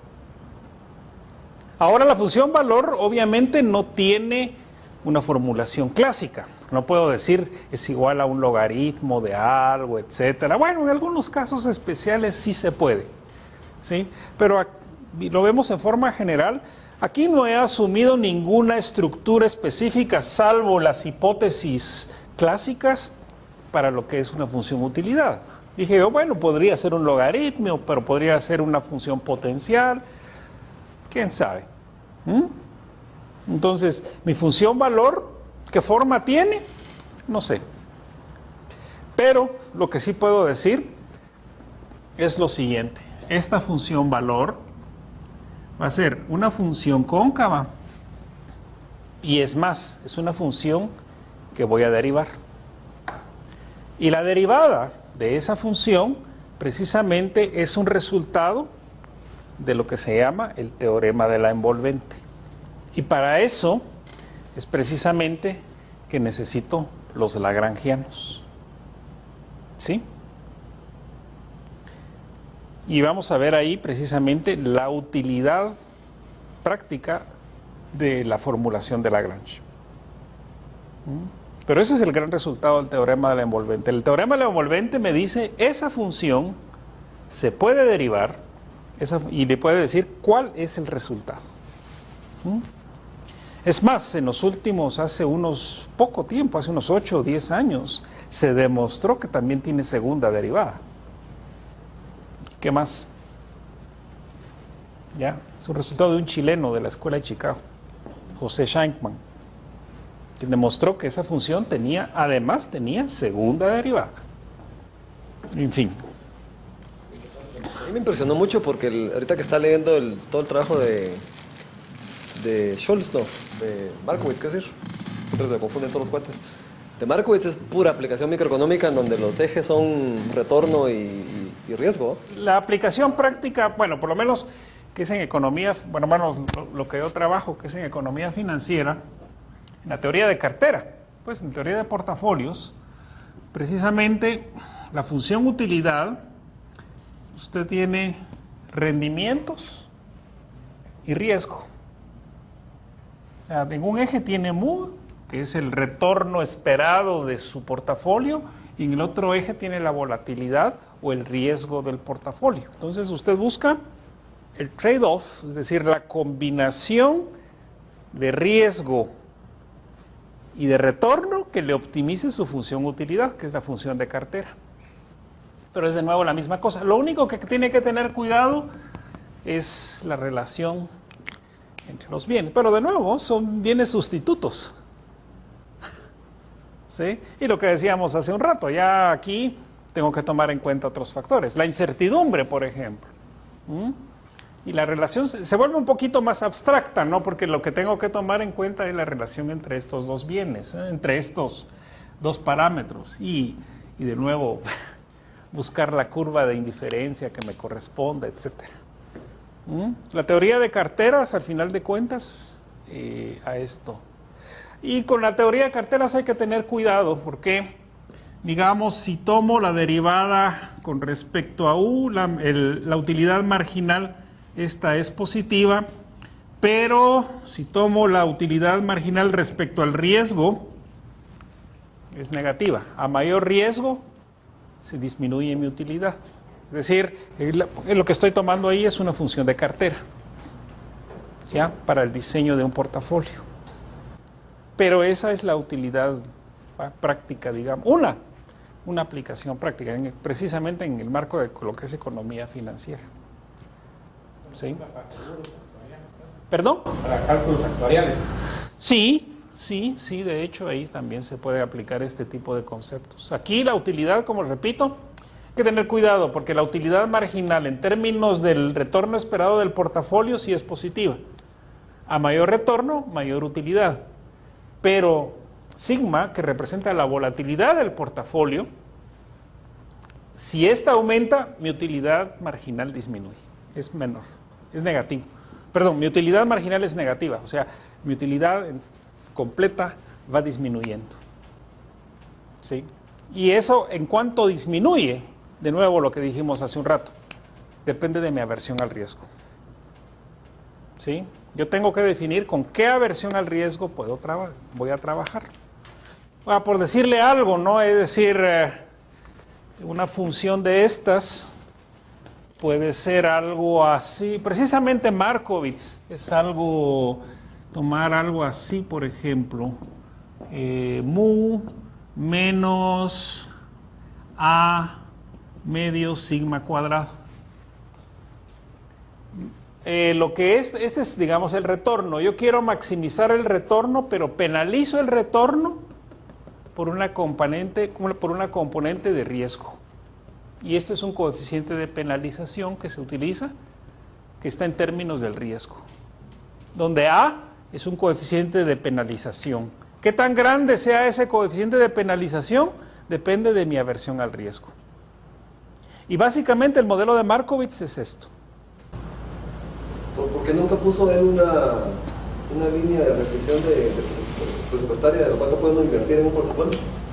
Ahora la función valor obviamente no tiene una formulación clásica. No puedo decir es igual a un logaritmo de algo, etcétera. Bueno, en algunos casos especiales sí se puede. ¿Sí? Pero lo vemos en forma general. Aquí no he asumido ninguna estructura específica, salvo las hipótesis clásicas para lo que es una función utilidad. Dije yo, bueno, podría ser un logaritmo, pero podría ser una función potencial. ¿Quién sabe? Entonces, mi función valor, ¿qué forma tiene? No sé. Pero lo que sí puedo decir es lo siguiente. Esta función valor va a ser una función cóncava y es más, es una función que voy a derivar. Y la derivada de esa función precisamente es un resultado de lo que se llama el teorema de la envolvente. Y para eso es precisamente que necesito los lagrangianos. ¿Sí? Y vamos a ver ahí precisamente la utilidad práctica de la formulación de Lagrange. Pero ese es el gran resultado del teorema de la envolvente. El teorema de la envolvente me dice esa función se puede derivar y le puede decir cuál es el resultado. Es más, en los últimos, hace unos 8 o 10 años, se demostró que también tiene segunda derivada. ¿Qué más? Ya, es un resultado de un chileno de la Escuela de Chicago, José Schenkman, que demostró que esa función además tenía segunda derivada. En fin. A mí me impresionó mucho porque ahorita que está leyendo todo el trabajo de Scholz, no, de Markowitz, ¿qué decir? Siempre se me confunden todos los cuates. De Markowitz es pura aplicación microeconómica en donde los ejes son retorno y riesgo. La aplicación práctica, bueno, por lo menos que es en economía, bueno, lo que yo trabajo, que es en economía financiera, en la teoría de cartera, pues en teoría de portafolios, precisamente la función utilidad, usted tiene rendimientos y riesgo. O sea, en un eje tiene MU, que es el retorno esperado de su portafolio, y en el otro eje tiene la volatilidad o el riesgo del portafolio. Entonces usted busca el trade-off, es decir, la combinación de riesgo y de retorno que le optimice su función utilidad, que es la función de cartera. Pero es de nuevo la misma cosa. Lo único que tiene que tener cuidado es la relación entre los bienes. Pero de nuevo, son bienes sustitutos. ¿Sí? Y lo que decíamos hace un rato, ya aquí tengo que tomar en cuenta otros factores. La incertidumbre, por ejemplo. Y la relación se vuelve un poquito más abstracta, ¿no? Porque lo que tengo que tomar en cuenta es la relación entre estos dos bienes, entre estos dos parámetros. Y de nuevo, buscar la curva de indiferencia que me corresponda, etc. La teoría de carteras, al final de cuentas, a esto. Y con la teoría de carteras hay que tener cuidado, porque, digamos, si tomo la derivada con respecto a U, la utilidad marginal, esta es positiva, pero si tomo la utilidad marginal respecto al riesgo, es negativa. A mayor riesgo, se disminuye mi utilidad. Es decir, lo que estoy tomando ahí es una función de cartera, ¿ya? Para el diseño de un portafolio. Pero esa es la utilidad práctica, digamos, una aplicación práctica, precisamente en el marco de lo que es economía financiera. ¿Sí? ¿Perdón? Para cálculos actuariales. Sí, de hecho ahí también se puede aplicar este tipo de conceptos. Aquí la utilidad, como repito, hay que tener cuidado porque la utilidad marginal en términos del retorno esperado del portafolio sí es positiva. A mayor retorno, mayor utilidad. Pero sigma, que representa la volatilidad del portafolio, si esta aumenta, mi utilidad marginal disminuye, es menor. Es negativo. Perdón, mi utilidad marginal es negativa, o sea, mi utilidad completa va disminuyendo. ¿Sí? Y eso, en cuanto disminuye, de nuevo lo que dijimos hace un rato, depende de mi aversión al riesgo. ¿Sí? Yo tengo que definir con qué aversión al riesgo voy a trabajar. Por decirle algo, ¿no? Es decir, una función de estas puede ser algo así, precisamente Markowitz es algo, tomar algo así, por ejemplo, mu menos a medio sigma cuadrado. Lo que este es, digamos, el retorno. Yo quiero maximizar el retorno, pero penalizo el retorno por una componente de riesgo. Y esto es un coeficiente de penalización que se utiliza, que está en términos del riesgo. Donde A es un coeficiente de penalización. ¿Qué tan grande sea ese coeficiente de penalización? Depende de mi aversión al riesgo. Y básicamente el modelo de Markowitz es esto. ¿Por qué nunca puso él una línea de reflexión presupuestaria de lo cual puede invertir en un portafolio?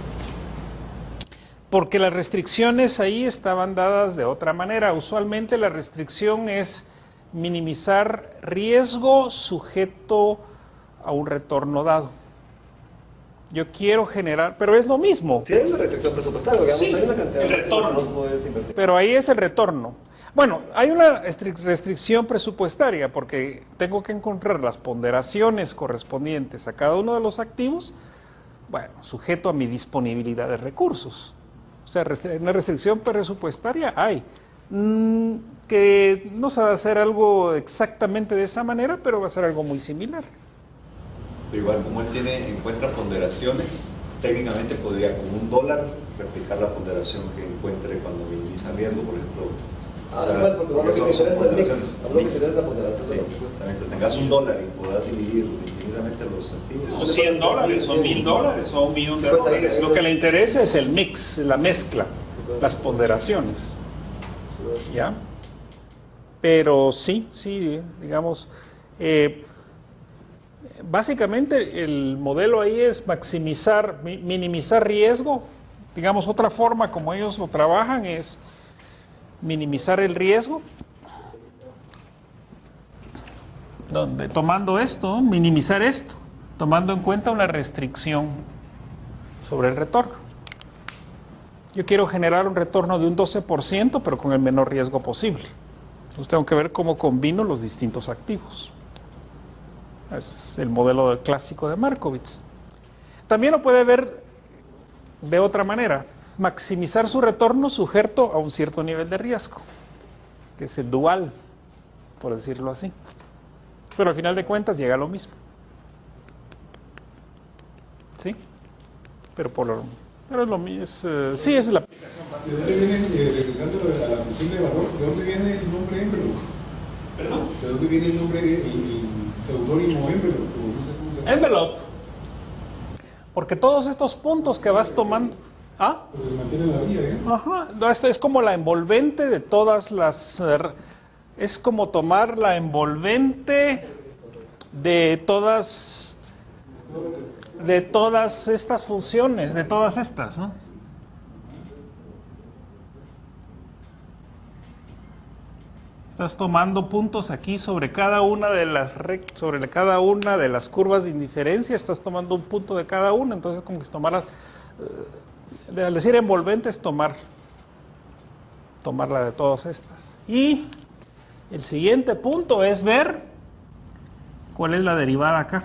Porque las restricciones ahí estaban dadas de otra manera. Usualmente la restricción es minimizar riesgo sujeto a un retorno dado. Yo quiero generar, pero es lo mismo. Sí, hay una restricción presupuestaria, digamos, Sí, hay una cantidad el de retorno. no puedes invertir. Pero ahí es el retorno. Bueno, hay una restricción presupuestaria porque tengo que encontrar las ponderaciones correspondientes a cada uno de los activos, bueno, sujeto a mi disponibilidad de recursos. O sea, una restricción presupuestaria hay. Que no se va a hacer algo exactamente de esa manera, pero va a ser algo muy similar. Pero igual, como él tiene en cuenta ponderaciones, técnicamente podría con $1 replicar la ponderación que encuentre cuando minimiza riesgo, por ejemplo. O sea, porque son ponderaciones mix. Sí, entonces tengas $1 y puedas dividir infinitamente los activos. O $100, o $1000, o $1.000.000. Lo que le interesa es el mix, la mezcla, las ponderaciones. ¿Ya? Pero sí, digamos, básicamente el modelo ahí es minimizar riesgo. Digamos, otra forma como ellos lo trabajan es minimizar el riesgo, donde tomando esto, minimizar esto, tomando en cuenta una restricción sobre el retorno. Yo quiero generar un retorno de un 12%, pero con el menor riesgo posible. Entonces tengo que ver cómo combino los distintos activos. Ese es el modelo clásico de Markowitz. También lo puede ver de otra manera. Maximizar su retorno sujeto a un cierto nivel de riesgo, que es el dual, por decirlo así. Pero al final de cuentas llega a lo mismo. ¿Sí? Pero es lo mismo. Sí, es la aplicación básica. ¿De dónde viene, regresando a la función de valor, de dónde viene el nombre envelope? ¿Perdón? ¿De dónde viene el nombre, el seudónimo envelope? Envelope. Porque todos estos puntos que vas tomando... ¿Ah? Porque se mantiene en la vía, ¿eh? Ajá. No, esta es como la envolvente de todas las... Es como tomar la envolvente de todas estas funciones, de todas estas, ¿no? Estás tomando puntos aquí sobre cada una de las curvas de indiferencia, estás tomando un punto de cada una, entonces como que tomarlas, al decir envolvente es tomarla de todas estas. Y el siguiente punto es ver cuál es la derivada acá.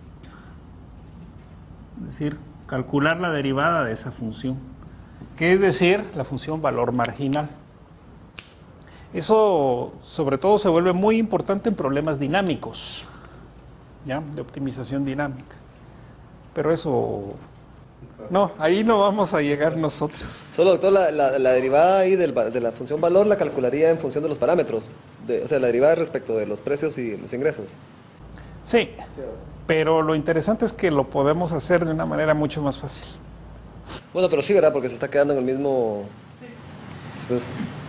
Es decir, calcular la derivada de esa función, que es decir, la función valor marginal. Eso, sobre todo, se vuelve muy importante en problemas dinámicos, ¿ya? De optimización dinámica. Pero eso... No, ahí no vamos a llegar nosotros. Solo, doctor, la derivada ahí de la función valor la calcularía en función de los parámetros. O sea, la derivada respecto de los precios y los ingresos. Sí, pero lo interesante es que lo podemos hacer de una manera mucho más fácil. Bueno, pero sí, ¿verdad? Porque se está quedando en el mismo... Sí. Pues,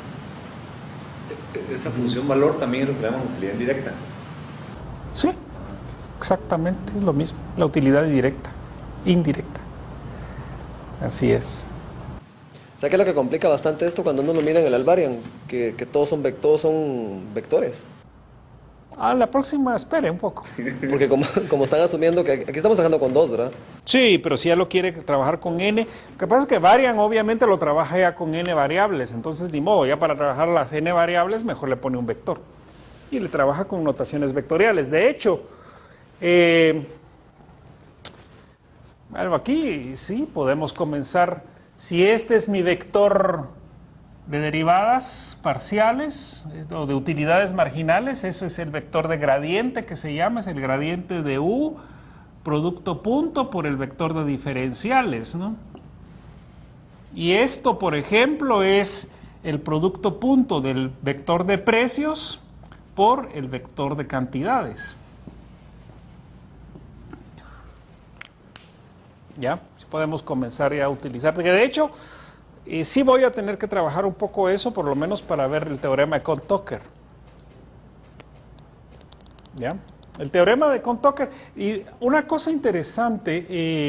esa función valor también es lo que llamamos utilidad indirecta. Sí, exactamente, es lo mismo. La utilidad indirecta. Así es. O sea, que es lo que complica bastante esto cuando uno lo mira en el Alvarian, que todos son vectores. La próxima, espere un poco. Porque como están asumiendo que aquí estamos trabajando con 2, ¿verdad? Sí, pero si ya lo quiere trabajar con n, lo que pasa es que Varian obviamente lo trabaja ya con n variables, entonces ni modo, ya para trabajar las n variables mejor le pone un vector. Y le trabaja con notaciones vectoriales. De hecho, aquí sí podemos comenzar, si este es mi vector de derivadas parciales o de utilidades marginales, eso es el vector de gradiente que se llama, es el gradiente de U, producto punto por el vector de diferenciales, ¿no? Y esto, por ejemplo, es el producto punto del vector de precios por el vector de cantidades. ¿Ya? Podemos comenzar ya a utilizar, que de hecho... Y sí voy a tener que trabajar un poco eso, por lo menos para ver el teorema de Cohn-Tucker. ¿Ya? El teorema de Cohn-Tucker. Y una cosa interesante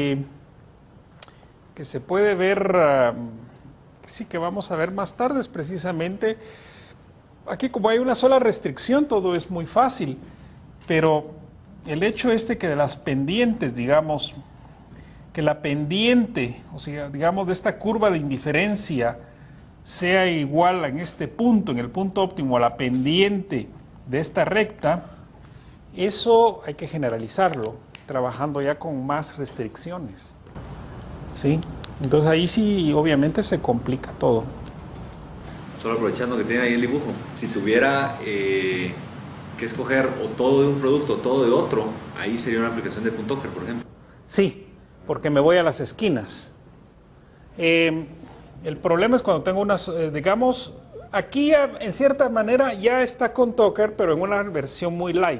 que se puede ver, sí que vamos a ver más tarde, es precisamente, aquí como hay una sola restricción, todo es muy fácil, pero el hecho que de las pendientes, digamos, que la pendiente, o sea, digamos, de esta curva de indiferencia sea igual en este punto, en el punto óptimo, a la pendiente de esta recta, eso hay que generalizarlo, trabajando ya con más restricciones. ¿Sí? Entonces ahí sí, obviamente, se complica todo. Solo aprovechando que tiene ahí el dibujo, si tuviera que escoger o todo de un producto o todo de otro, ahí sería una aplicación de Cohn-Tucker, por ejemplo. Sí, porque me voy a las esquinas. El problema es cuando tengo unas, digamos, aquí en cierta manera ya está Cohn-Tucker, pero en una versión muy light.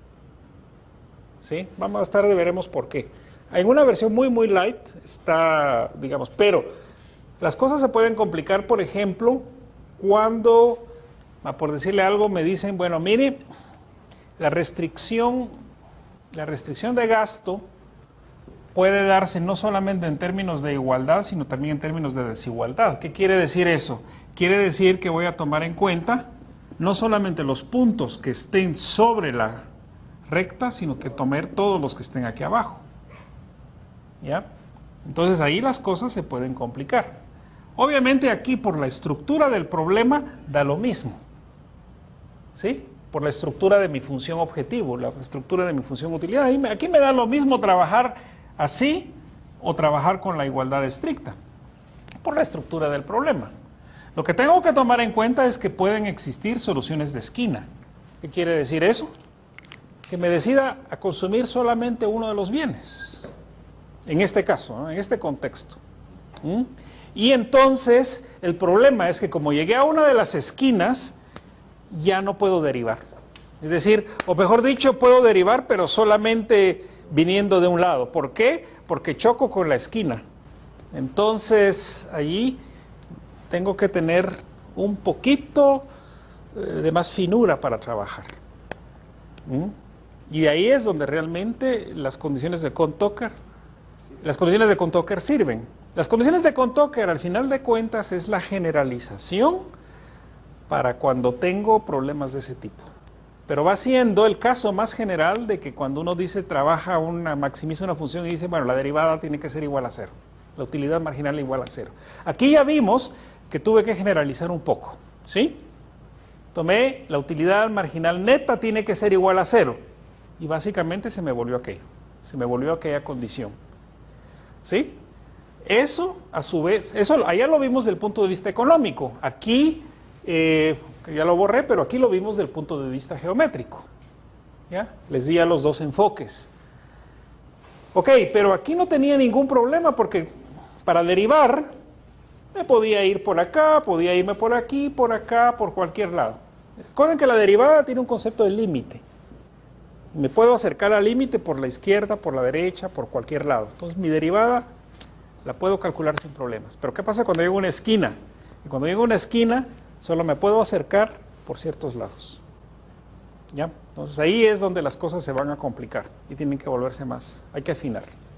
¿Sí? Más tarde veremos por qué. En una versión muy light está, digamos, pero las cosas se pueden complicar, por ejemplo, cuando, por decirle algo, me dicen, bueno, mire, la restricción de gasto puede darse no solamente en términos de igualdad, sino también en términos de desigualdad. ¿Qué quiere decir eso? Quiere decir que voy a tomar en cuenta no solamente los puntos que estén sobre la recta, sino que tomar todos los que estén aquí abajo. ¿Ya? Entonces ahí las cosas se pueden complicar. Obviamente aquí por la estructura del problema da lo mismo. ¿sí? Por la estructura de mi función objetivo, la estructura de mi función utilidad. Aquí me da lo mismo trabajar así o trabajar con la igualdad estricta, por la estructura del problema. Lo que tengo que tomar en cuenta es que pueden existir soluciones de esquina. ¿Qué quiere decir eso? Que me decida a consumir solamente uno de los bienes, en este caso, ¿no? En este contexto. Y entonces el problema es que como llegué a una de las esquinas, ya no puedo derivar. Es decir, o mejor dicho, puedo derivar, pero solamente viniendo de un lado. ¿Por qué? Porque choco con la esquina. Entonces, allí tengo que tener un poquito de más finura para trabajar. Y de ahí es donde realmente las condiciones de Cohn-Tucker sirven. Las condiciones de Cohn-Tucker, al final de cuentas, es la generalización para cuando tengo problemas de ese tipo. Pero va siendo el caso más general de que cuando uno dice maximiza una función y dice, bueno, la derivada tiene que ser igual a cero, la utilidad marginal igual a cero. Aquí ya vimos que tuve que generalizar un poco, ¿sí? Tomé la utilidad marginal neta tiene que ser igual a cero y básicamente se me volvió aquello, se me volvió aquella condición, ¿sí? Eso, a su vez, allá lo vimos desde el punto de vista económico. Aquí, ya lo borré, pero aquí lo vimos desde el punto de vista geométrico. ¿Ya? Les di a los dos enfoques. Ok, pero aquí no tenía ningún problema porque para derivar me podía ir por acá, podía irme por aquí, por acá, por cualquier lado. Recuerden que la derivada tiene un concepto de límite. Me puedo acercar al límite por la izquierda, por la derecha, por cualquier lado. Entonces mi derivada la puedo calcular sin problemas. Pero ¿qué pasa cuando llego a una esquina? Y cuando llego a una esquina, solo me puedo acercar por ciertos lados. ¿Ya? Entonces ahí es donde las cosas se van a complicar y tienen que volverse más, hay que afinar.